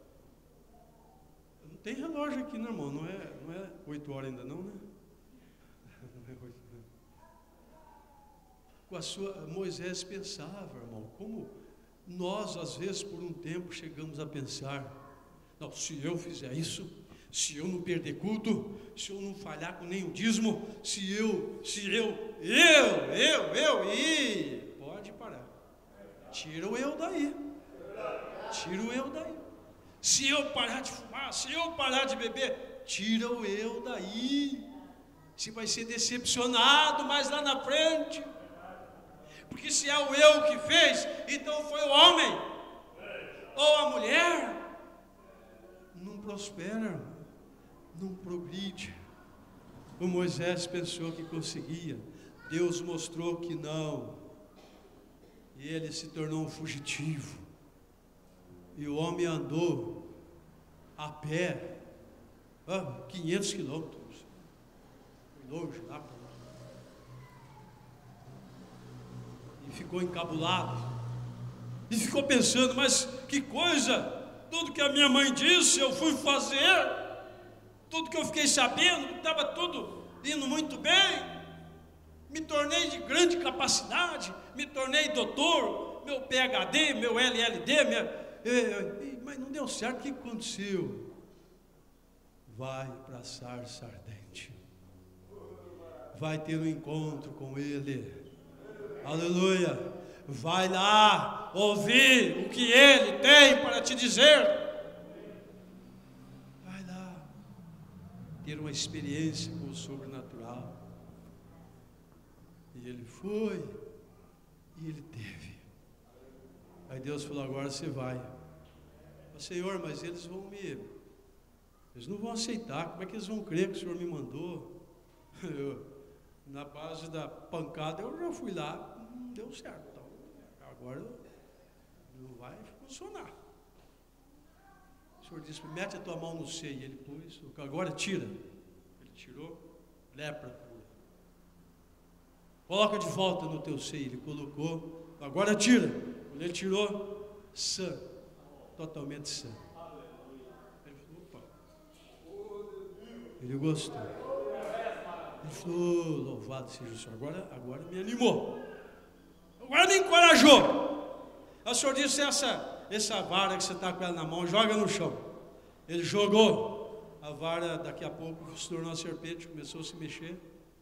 Não tem relógio aqui, né, irmão? Não é 8 horas ainda não, né? Não é 8, não. Com a sua... Moisés pensava, irmão, como nós, às vezes, por um tempo, chegamos a pensar, não, se eu fizer isso, se eu não perder culto, se eu não falhar com nenhum dízimo, pode parar. Tira o eu daí. Tira o eu daí. Se eu parar de fumar, se eu parar de beber, tira o eu daí. Você vai ser decepcionado mais lá na frente. Porque se é o eu que fez, então foi o homem ou a mulher. Não prospera, não progride. O Moisés pensou que conseguia. Deus mostrou que não. E ele se tornou um fugitivo. E o homem andou a pé 500 quilômetros. Foi longe lá para lá. E ficou encabulado. E ficou pensando, mas que coisa! Tudo que a minha mãe disse, eu fui fazer. Tudo que eu fiquei sabendo, estava tudo indo muito bem. Me tornei de grande capacidade, me tornei doutor, meu PhD, meu LLD, mas não deu certo. O que aconteceu? Vai para a sarça ardente, vai ter um encontro com Ele, aleluia, vai lá ouvir o que Ele tem para te dizer, vai lá ter uma experiência com o sobrenatural. E ele foi, e ele teve. Aí Deus falou, agora você vai. Senhor, mas eles não vão aceitar, como é que eles vão crer que o Senhor me mandou? Na base da pancada eu já fui lá, não deu certo, então agora não vai funcionar. O Senhor disse, mete a tua mão no seio, e ele pôs, agora tira. Ele tirou, lepra. Coloca de volta no teu seio. Ele colocou, agora tira. Quando ele tirou, sã, totalmente sã. Ele falou, opa. Ele gostou. Ele falou, louvado seja o Senhor. Agora me animou. Agora me encorajou. O Senhor disse, essa vara que você está com ela na mão, joga no chão. Ele jogou. A vara daqui a pouco se tornou uma serpente, começou a se mexer.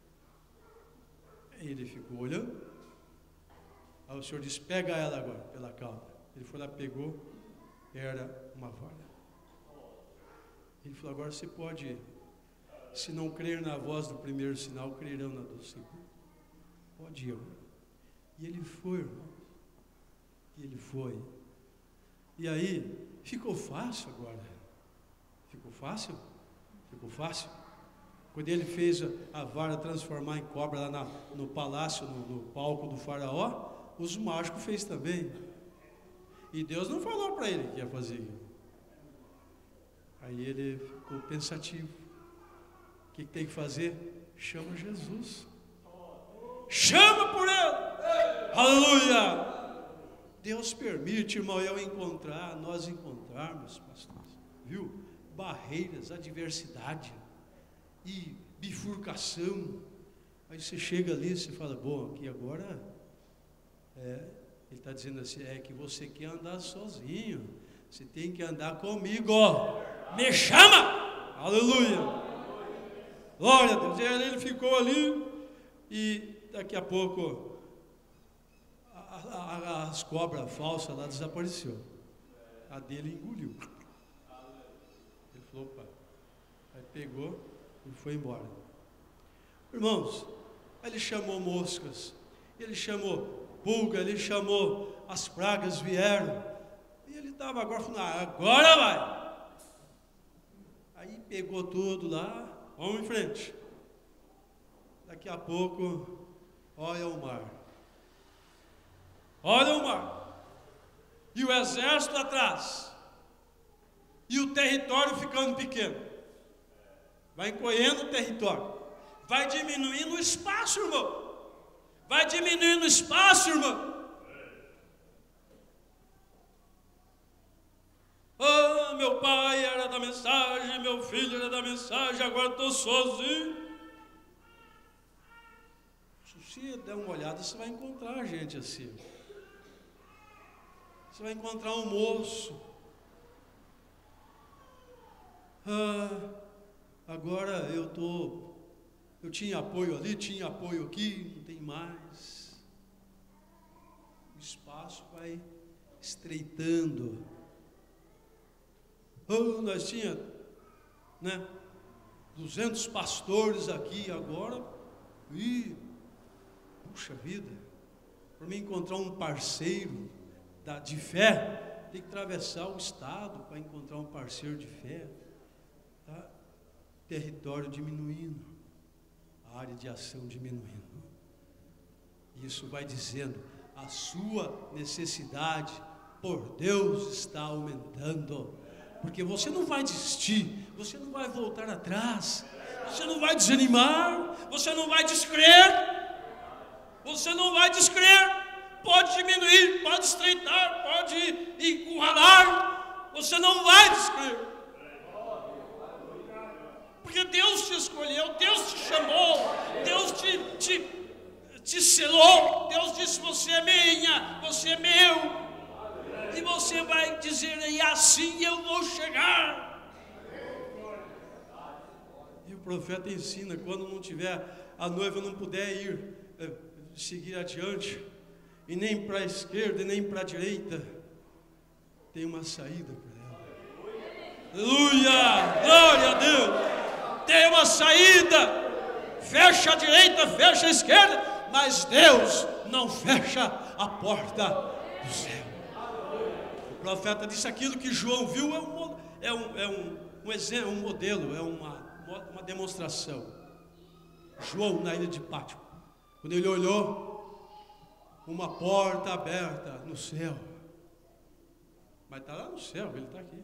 Ele ficou olhando. Aí o Senhor disse, pega ela agora, pela cauda. Ele foi lá, pegou, era uma vara. Ele falou, agora você pode, se não crer na voz do primeiro sinal, crerão na do segundo. Pode ir. E ele foi, irmão. E ele foi. E aí, ficou fácil agora. Ficou fácil? Ficou fácil? Quando ele fez a vara transformar em cobra lá no palácio, no palco do faraó, os mágicos fez também. E Deus não falou para ele que ia fazer. Aí ele ficou pensativo. O que tem que fazer? Chama Jesus. Chama por ele. Aleluia. Deus permite, irmão, nós encontrarmos, pastores, viu? Barreiras, adversidade e bifurcação. Aí você chega ali e você fala, bom, aqui agora ele está dizendo assim, é que você quer andar sozinho, você tem que andar comigo, me chama, aleluia, Glória a Deus. E aí ele ficou ali e daqui a pouco as cobras falsas lá desapareceu. A dele engoliu. Ele falou, opa. Aí pegou e foi embora. Irmãos, ele chamou moscas, ele chamou pulga, ele chamou, as pragas vieram. E ele estava agora falando, agora vai. Aí pegou tudo lá, vamos em frente. Daqui a pouco, olha o mar. Olha o mar. E o exército atrás. E o território ficando pequeno. Vai encolhendo o território. Vai diminuindo o espaço, irmão. Vai diminuindo o espaço, irmão. Oh, meu pai era da mensagem, meu filho era da mensagem, agora estou sozinho. Se você der uma olhada, você vai encontrar gente assim. Você vai encontrar um moço. Agora eu tinha apoio ali, tinha apoio aqui, não tem mais. O espaço vai estreitando. Nós tínhamos, 200 pastores aqui agora. Puxa vida, para mim encontrar um parceiro de fé, tem que atravessar o estado para encontrar um parceiro de fé. Tá? Território diminuindo, a área de ação diminuindo. Isso vai dizendo, a sua necessidade por Deus está aumentando. Porque você não vai desistir, você não vai voltar atrás, você não vai desanimar, você não vai descrer, você não vai descrer. Pode diminuir, pode estreitar, pode encurralar, você não vai descrer. Porque Deus te escolheu, Deus te chamou, Deus te selou, Deus disse, você é minha, você é meu. E você vai dizer, e assim eu vou chegar. E o profeta ensina, quando não tiver, a noiva não puder ir, seguir adiante, e nem para a esquerda, e nem para a direita, tem uma saída para ela. Aleluia! Glória a Deus! Tem uma saída. Fecha a direita, fecha a esquerda, mas Deus não fecha a porta do céu. O profeta disse aquilo que João viu, um exemplo, um modelo, é uma demonstração. João na ilha de Pátimo, quando ele olhou, uma porta aberta no céu. Mas está lá no céu, ele está aqui.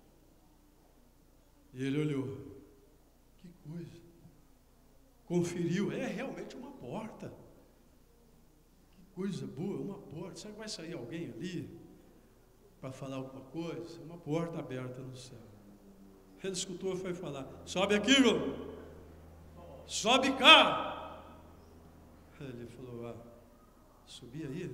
E ele olhou, que coisa. Conferiu, é realmente uma porta. Que coisa boa, uma porta. Será que vai sair alguém ali para falar alguma coisa? Uma porta aberta no céu. Ele escutou e foi falar, sobe aqui, irmão. Sobe cá. Ele falou, subi aí.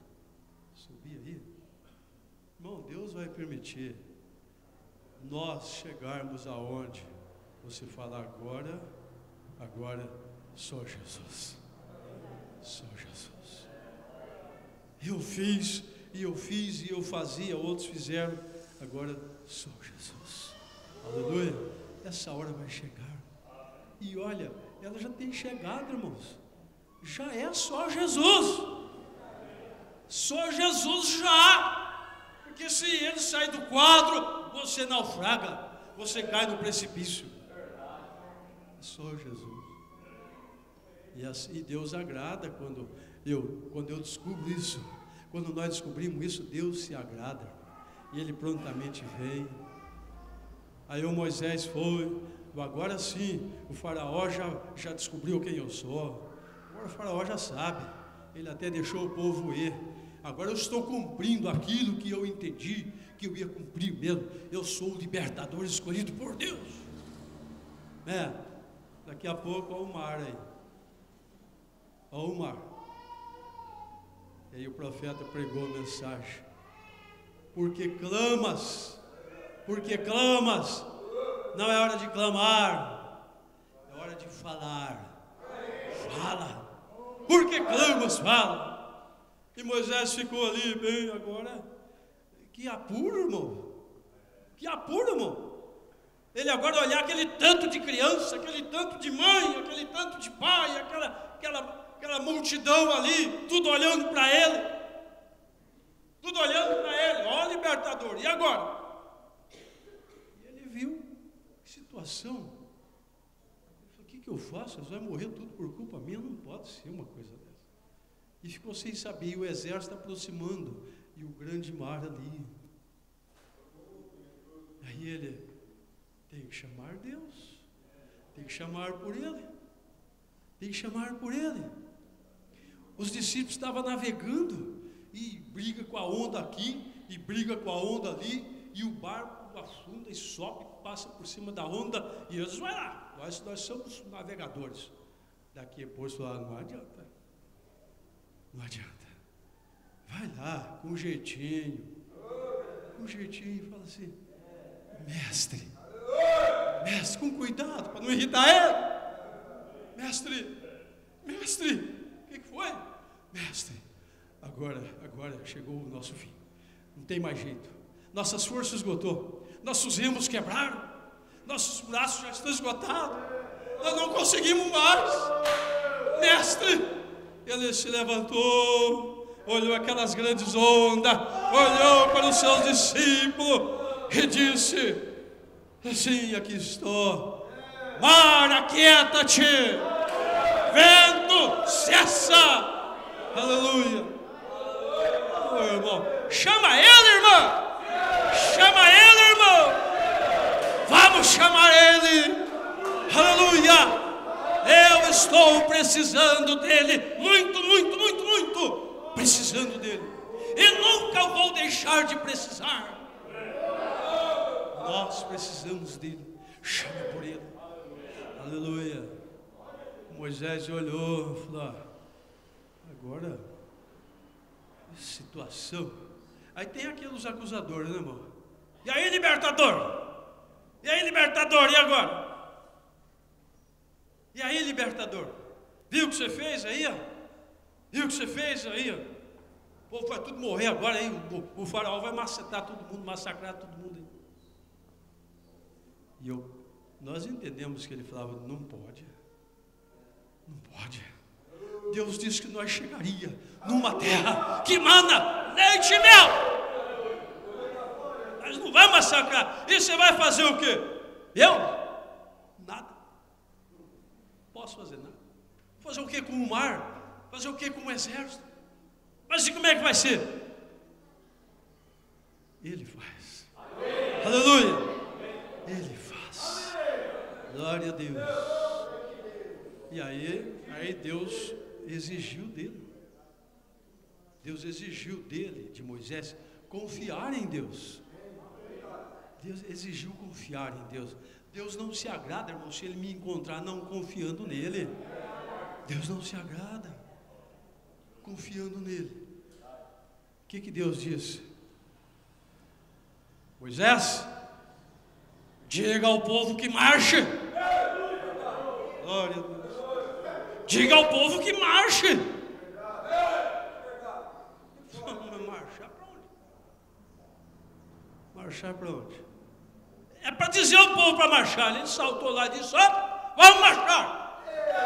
Irmão, Deus vai permitir nós chegarmos aonde você fala agora só Jesus. Só Jesus. Eu fiz, e eu fazia, outros fizeram, agora só Jesus. Aleluia. Essa hora vai chegar. E olha, ela já tem chegado, irmãos. Já é só Jesus. Só Jesus já. Porque se ele sair do quadro, você naufraga, você cai no precipício. É só Jesus. E assim Deus agrada quando eu descubro isso. Quando nós descobrimos isso, Deus se agrada. E ele prontamente vem. Aí o Moisés foi. Agora sim, o faraó já descobriu quem eu sou. Agora o faraó já sabe. Ele até deixou o povo ir. Agora eu estou cumprindo aquilo que eu entendi que eu ia cumprir mesmo. Eu sou o libertador escolhido por Deus. Daqui a pouco, olha o mar aí. Olha o mar. E aí o profeta pregou a mensagem. Porque clamas, não é hora de clamar, é hora de falar. Fala. Por que clamas? Fala. E Moisés ficou ali, bem, agora. Que apuro, irmão. Que apuro, irmão. Ele agora olhar aquele tanto de criança, aquele tanto de mãe, aquele tanto de pai, aquela multidão ali, tudo olhando para ele. Tudo olhando para ele, ó libertador, e agora? E ele viu que situação. Ele falou, o que eu faço? Eles vão morrer tudo por culpa minha, não pode ser uma coisa dessa. E ficou sem saber, e o exército aproximando, e o grande mar ali. Aí ele tem que chamar Deus, tem que chamar por ele, tem que chamar por ele. Os discípulos estavam navegando, e briga com a onda aqui, e briga com a onda ali, e o barco afunda e sobe, passa por cima da onda, e eles vai lá, nós somos navegadores. Daqui a pouco não adianta, não adianta, vai lá, com jeitinho, fala assim, mestre, com cuidado, para não irritar ele, mestre, o que foi? Mestre, agora chegou o nosso fim, não tem mais jeito, nossas forças esgotou, nossos remos quebraram, nossos braços já estão esgotados, nós não conseguimos mais, mestre. Ele se levantou, olhou aquelas grandes ondas, olhou para os seus discípulos e disse assim, aqui estou, mar, aquieta-te, vento, cessa, aleluia. Oh, irmão, chama ele, irmão, vamos chamar ele, aleluia. Eu estou precisando dele, muito, precisando dele, e nunca vou deixar de precisar. Nós precisamos dele, chama por ele, aleluia. Moisés olhou e falou, agora, situação. Aí tem aqueles acusadores, né, irmão? E aí, libertador? E agora? E aí, libertador? Viu o que você fez aí, ó? O povo vai tudo morrer agora aí, o faraó vai macetar todo mundo, massacrar todo mundo aí. E nós entendemos que ele falava, não pode. Deus disse que nós chegaria numa terra que mana leite e mel. Nós não vamos massacrar. E você vai fazer o quê? Eu? Nada. Posso fazer nada. Fazer o quê com o mar? Fazer o quê com o exército? Mas e como é que vai ser? Ele faz. Aleluia. Ele faz. Glória a Deus. E aí Deus exigiu dele. Deus exigiu dele, de Moisés, confiar em Deus. Deus exigiu confiar em Deus. Deus não se agrada, irmão, se ele me encontrar não confiando nele. Deus não se agrada confiando nele. O que Deus disse? Moisés, diga ao povo que marche. Glória a Deus. Diga ao povo que marche. Marchar para onde? Marchar para onde? É para dizer ao povo para marchar. Ele saltou lá e disse, vamos marchar.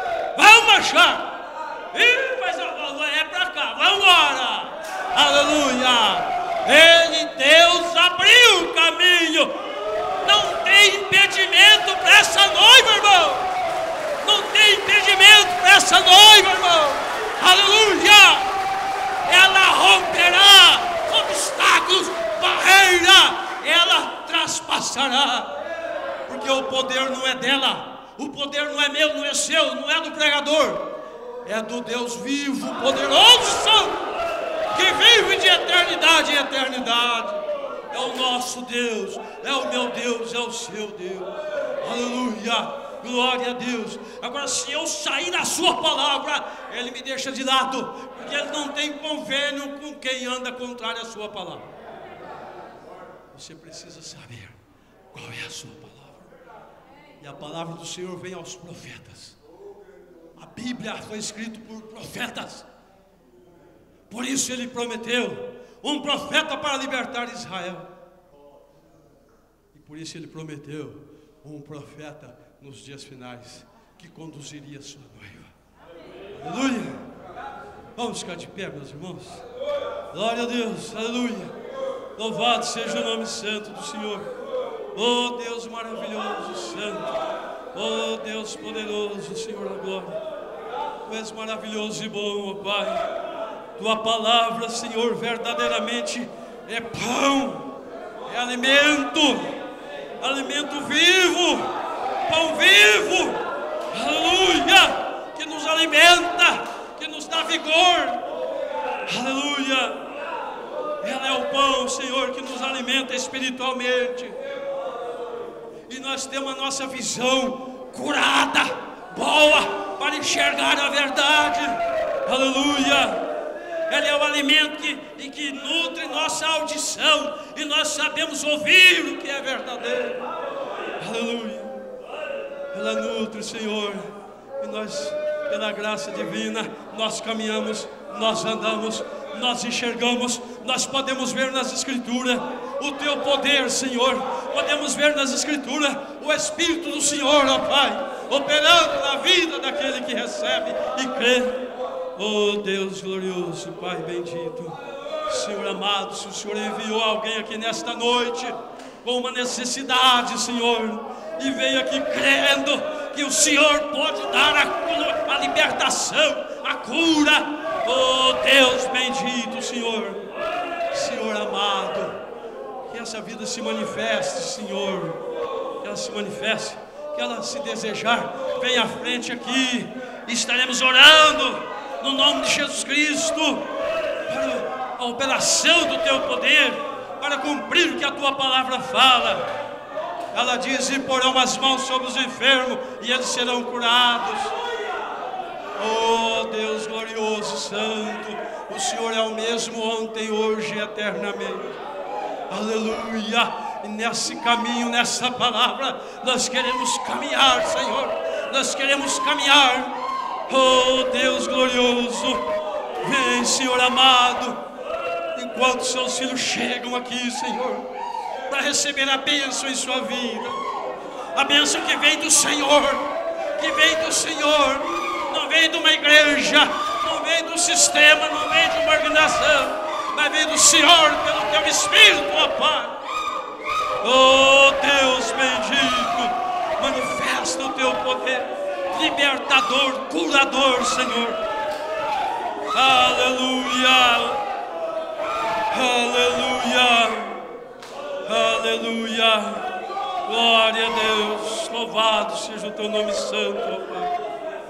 Ih, mas é para cá, vamos embora. Aleluia. Deus abriu o caminho. Não tem impedimento para essa noiva, irmão. Não tem impedimento para essa noiva, irmão. Aleluia. Ela romperá obstáculos, barreira. Ela traspassará. Porque o poder não é dela. O poder não é meu, não é seu, não é do pregador. É do Deus vivo, poderoso, que vive de eternidade em eternidade. É o nosso Deus, é o meu Deus, é o seu Deus. Aleluia. Glória a Deus. Agora, se eu sair da sua palavra, ele me deixa de lado, porque ele não tem convênio com quem anda contrário à sua palavra. Você precisa saber qual é a sua palavra. E a palavra do Senhor vem aos profetas. A Bíblia foi escrita por profetas. Por isso ele prometeu um profeta para libertar Israel. E por isso ele prometeu um profeta nos dias finais que conduziria a sua noiva. Aleluia! Vamos ficar de pé, meus irmãos. Glória a Deus, aleluia. Louvado seja o nome santo do Senhor. Oh Deus maravilhoso, santo. Oh Deus poderoso, Senhor da glória. Tu és maravilhoso e bom, ó Pai. Tua palavra, Senhor, verdadeiramente é pão, é alimento, alimento vivo, pão vivo, aleluia, que nos alimenta, que nos dá vigor, aleluia. Ela é o pão, Senhor, que nos alimenta espiritualmente. E nós temos a nossa visão curada, boa, para enxergar a verdade, aleluia. Ela é o alimento que nutre nossa audição, e nós sabemos ouvir o que é verdadeiro, aleluia. Ela nutre, Senhor, e nós, pela graça divina, nós caminhamos, nós andamos, nós enxergamos, nós podemos ver nas Escrituras o Teu poder, Senhor. Podemos ver nas Escrituras o Espírito do Senhor, ó Pai, operando na vida daquele que recebe e crê. Oh Deus glorioso, Pai bendito, Senhor amado, se o Senhor enviou alguém aqui nesta noite com uma necessidade, Senhor, e veio aqui crendo que o Senhor pode dar a libertação, a cura. Oh Deus bendito, Senhor, Senhor amado, que essa vida se manifeste, Senhor, que ela se manifeste, que ela se desejar, venha à frente aqui, e estaremos orando no nome de Jesus Cristo, para a operação do Teu poder, para cumprir o que a Tua palavra fala. Ela diz: e porão as mãos sobre os enfermos, e eles serão curados. Oh Deus glorioso, santo, o Senhor é o mesmo ontem, hoje e eternamente. Aleluia. E nesse caminho, nessa palavra, nós queremos caminhar, Senhor, nós queremos caminhar. Oh Deus glorioso, vem, Senhor amado, enquanto seus filhos chegam aqui, Senhor, para receber a bênção em sua vida, a bênção que vem do Senhor, não vem de uma igreja, não vem do sistema, não vem de uma organização, mas vem do Senhor, pelo Teu Espírito, ó Pai. Oh Deus bendito, manifesta o Teu poder libertador, curador, Senhor. Aleluia, aleluia, aleluia. Glória a Deus, louvado seja o Teu nome santo, ó Pai.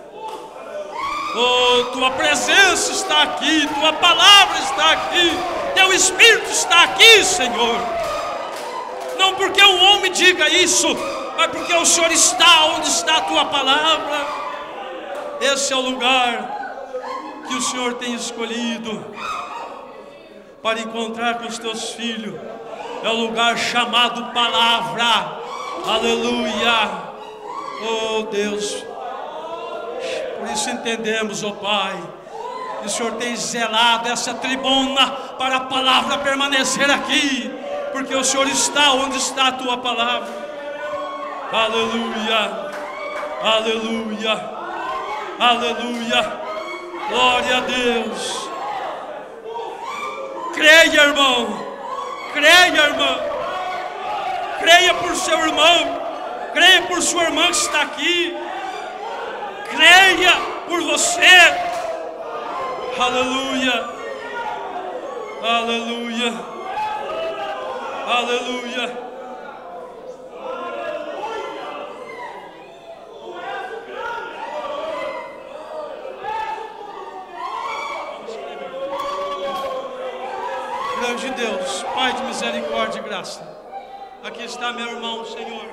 Oh, Tua presença está aqui, Tua palavra está aqui, Teu Espírito está aqui, Senhor. Não porque um homem diga isso, mas porque o Senhor está onde está a Tua palavra. Esse é o lugar que o Senhor tem escolhido para encontrar com os Teus filhos. É o lugar chamado palavra. Aleluia. Oh Deus, por isso entendemos, ó Pai, que o Senhor tem zelado essa tribuna para a palavra permanecer aqui, porque o Senhor está onde está a Tua palavra. Aleluia, aleluia, aleluia, glória a Deus. Creia, irmão, creia, irmã, creia por seu irmão, creia por sua irmã que está aqui, creia por você. Aleluia, aleluia, aleluia. Grande Deus, Pai de misericórdia e graça, aqui está meu irmão, Senhor.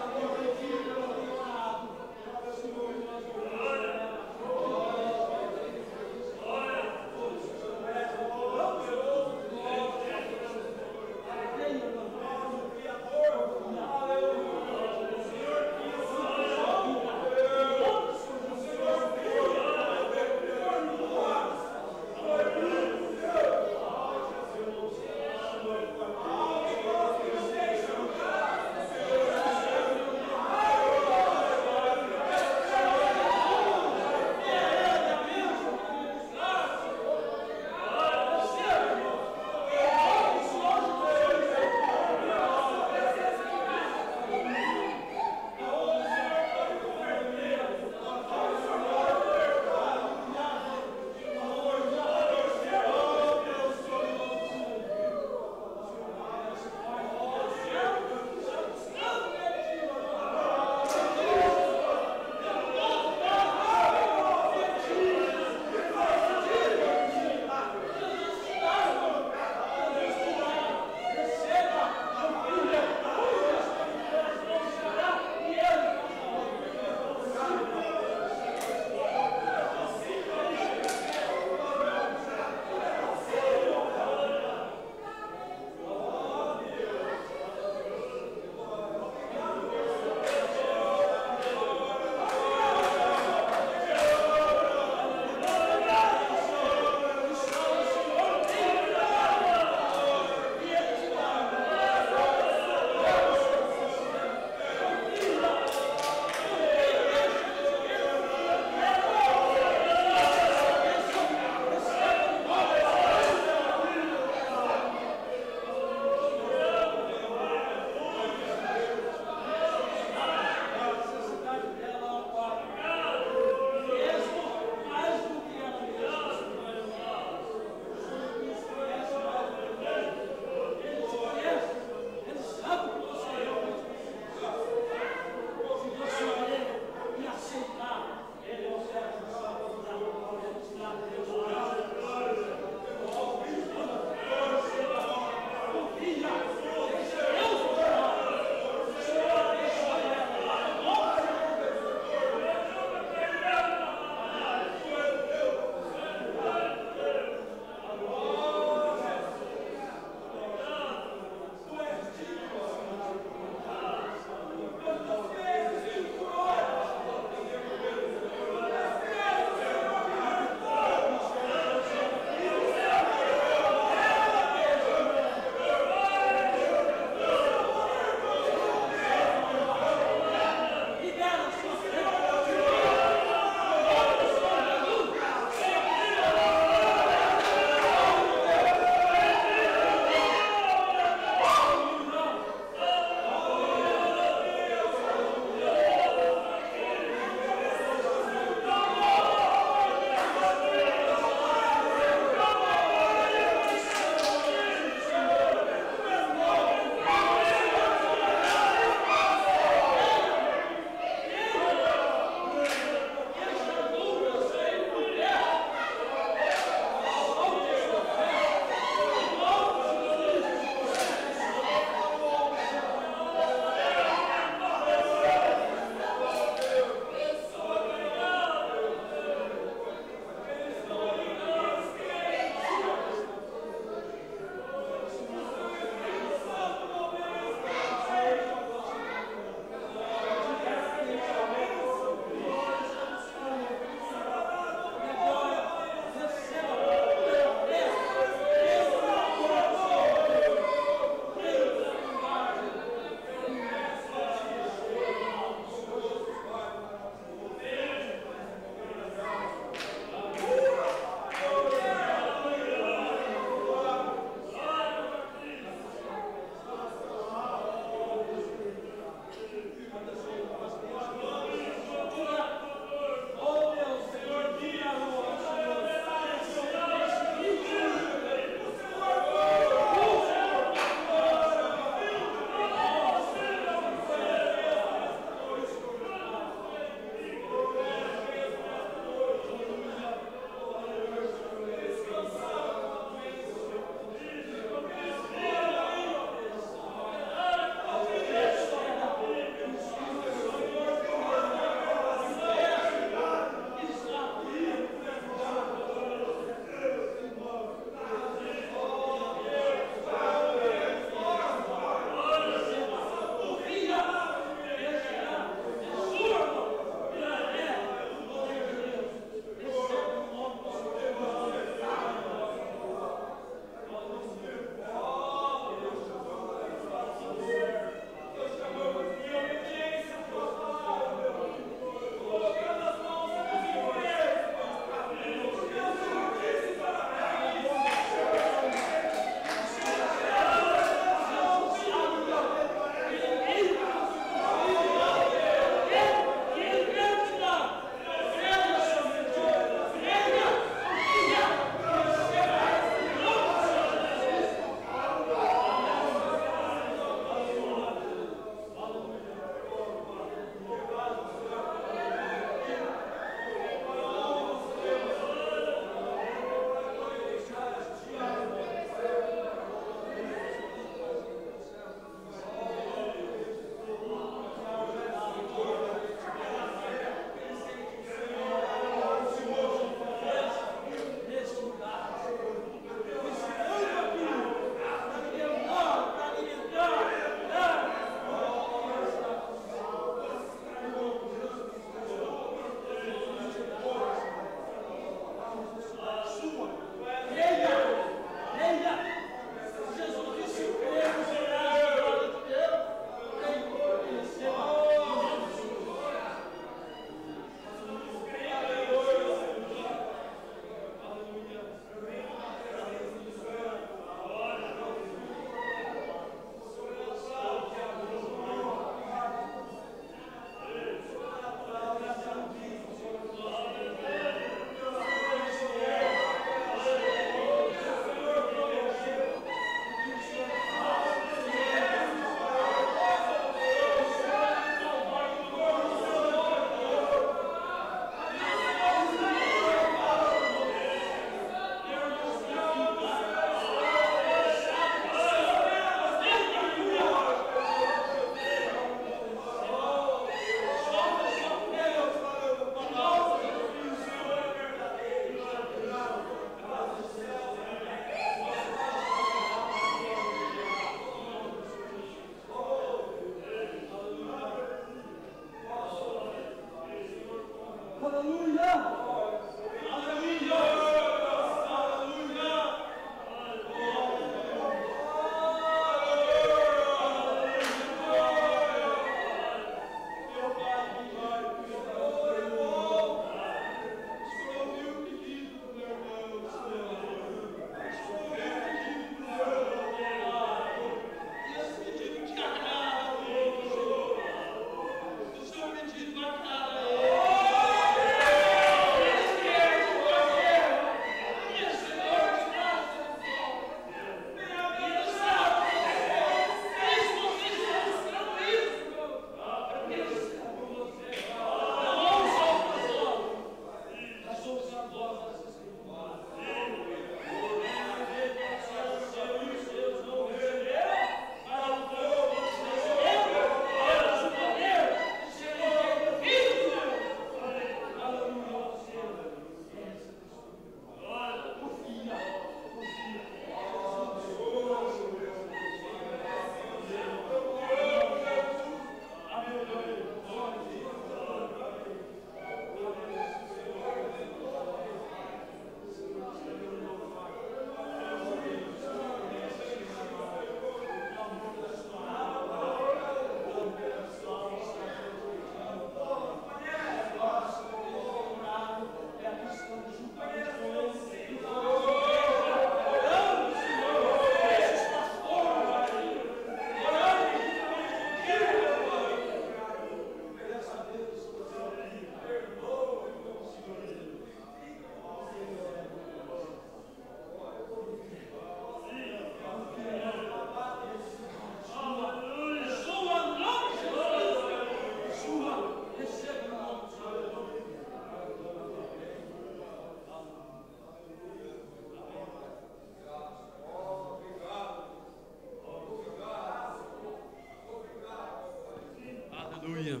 Aleluia.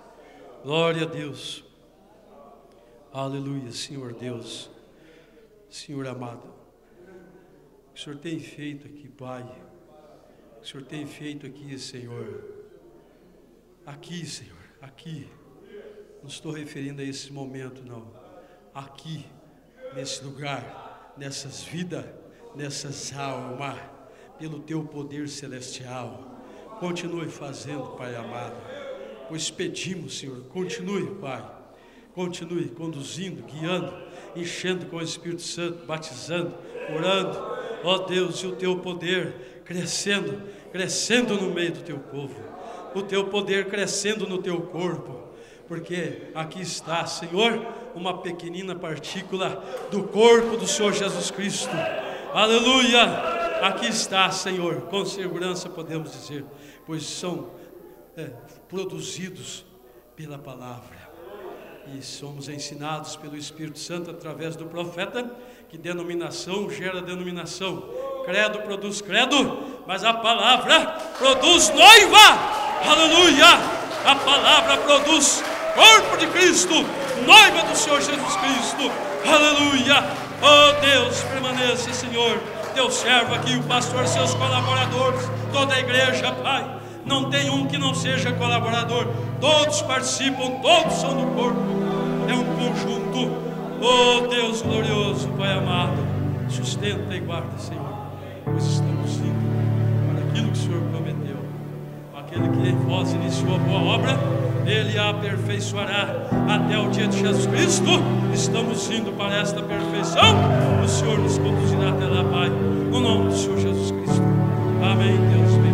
Glória a Deus. Aleluia, Senhor Deus. Senhor amado, o que o Senhor tem feito aqui, Pai, o que o Senhor tem feito aqui, Senhor, aqui, Senhor, aqui, não estou referindo a esse momento, não, aqui, nesse lugar, nessas vidas, nessas almas, pelo Teu poder celestial, continue fazendo, Pai amado, pois pedimos, Senhor, continue, Pai, continue conduzindo, guiando, enchendo com o Espírito Santo, batizando, orando, ó Deus, e o Teu poder crescendo, crescendo no meio do Teu povo, o Teu poder crescendo no Teu corpo, porque aqui está, Senhor, uma pequenina partícula do corpo do Senhor Jesus Cristo, aleluia, aqui está, Senhor, com segurança podemos dizer, pois são produzidos pela palavra, e somos ensinados pelo Espírito Santo através do profeta, que denominação gera denominação, credo produz credo, mas a palavra produz noiva, aleluia, a palavra produz corpo de Cristo, noiva do Senhor Jesus Cristo, aleluia, oh Deus, permaneça, Senhor, Teu servo aqui, o pastor, seus colaboradores, toda a igreja, Pai, não tem um que não seja colaborador, todos participam, todos são do corpo, é um conjunto, oh Deus glorioso, Pai amado, sustenta e guarda, Senhor, pois estamos indo para aquilo que o Senhor prometeu, aquele que em vós iniciou a boa obra, Ele a aperfeiçoará até o dia de Jesus Cristo, estamos indo para esta perfeição, o Senhor nos conduzirá até lá, Pai, no nome do Senhor Jesus Cristo, amém, Deus.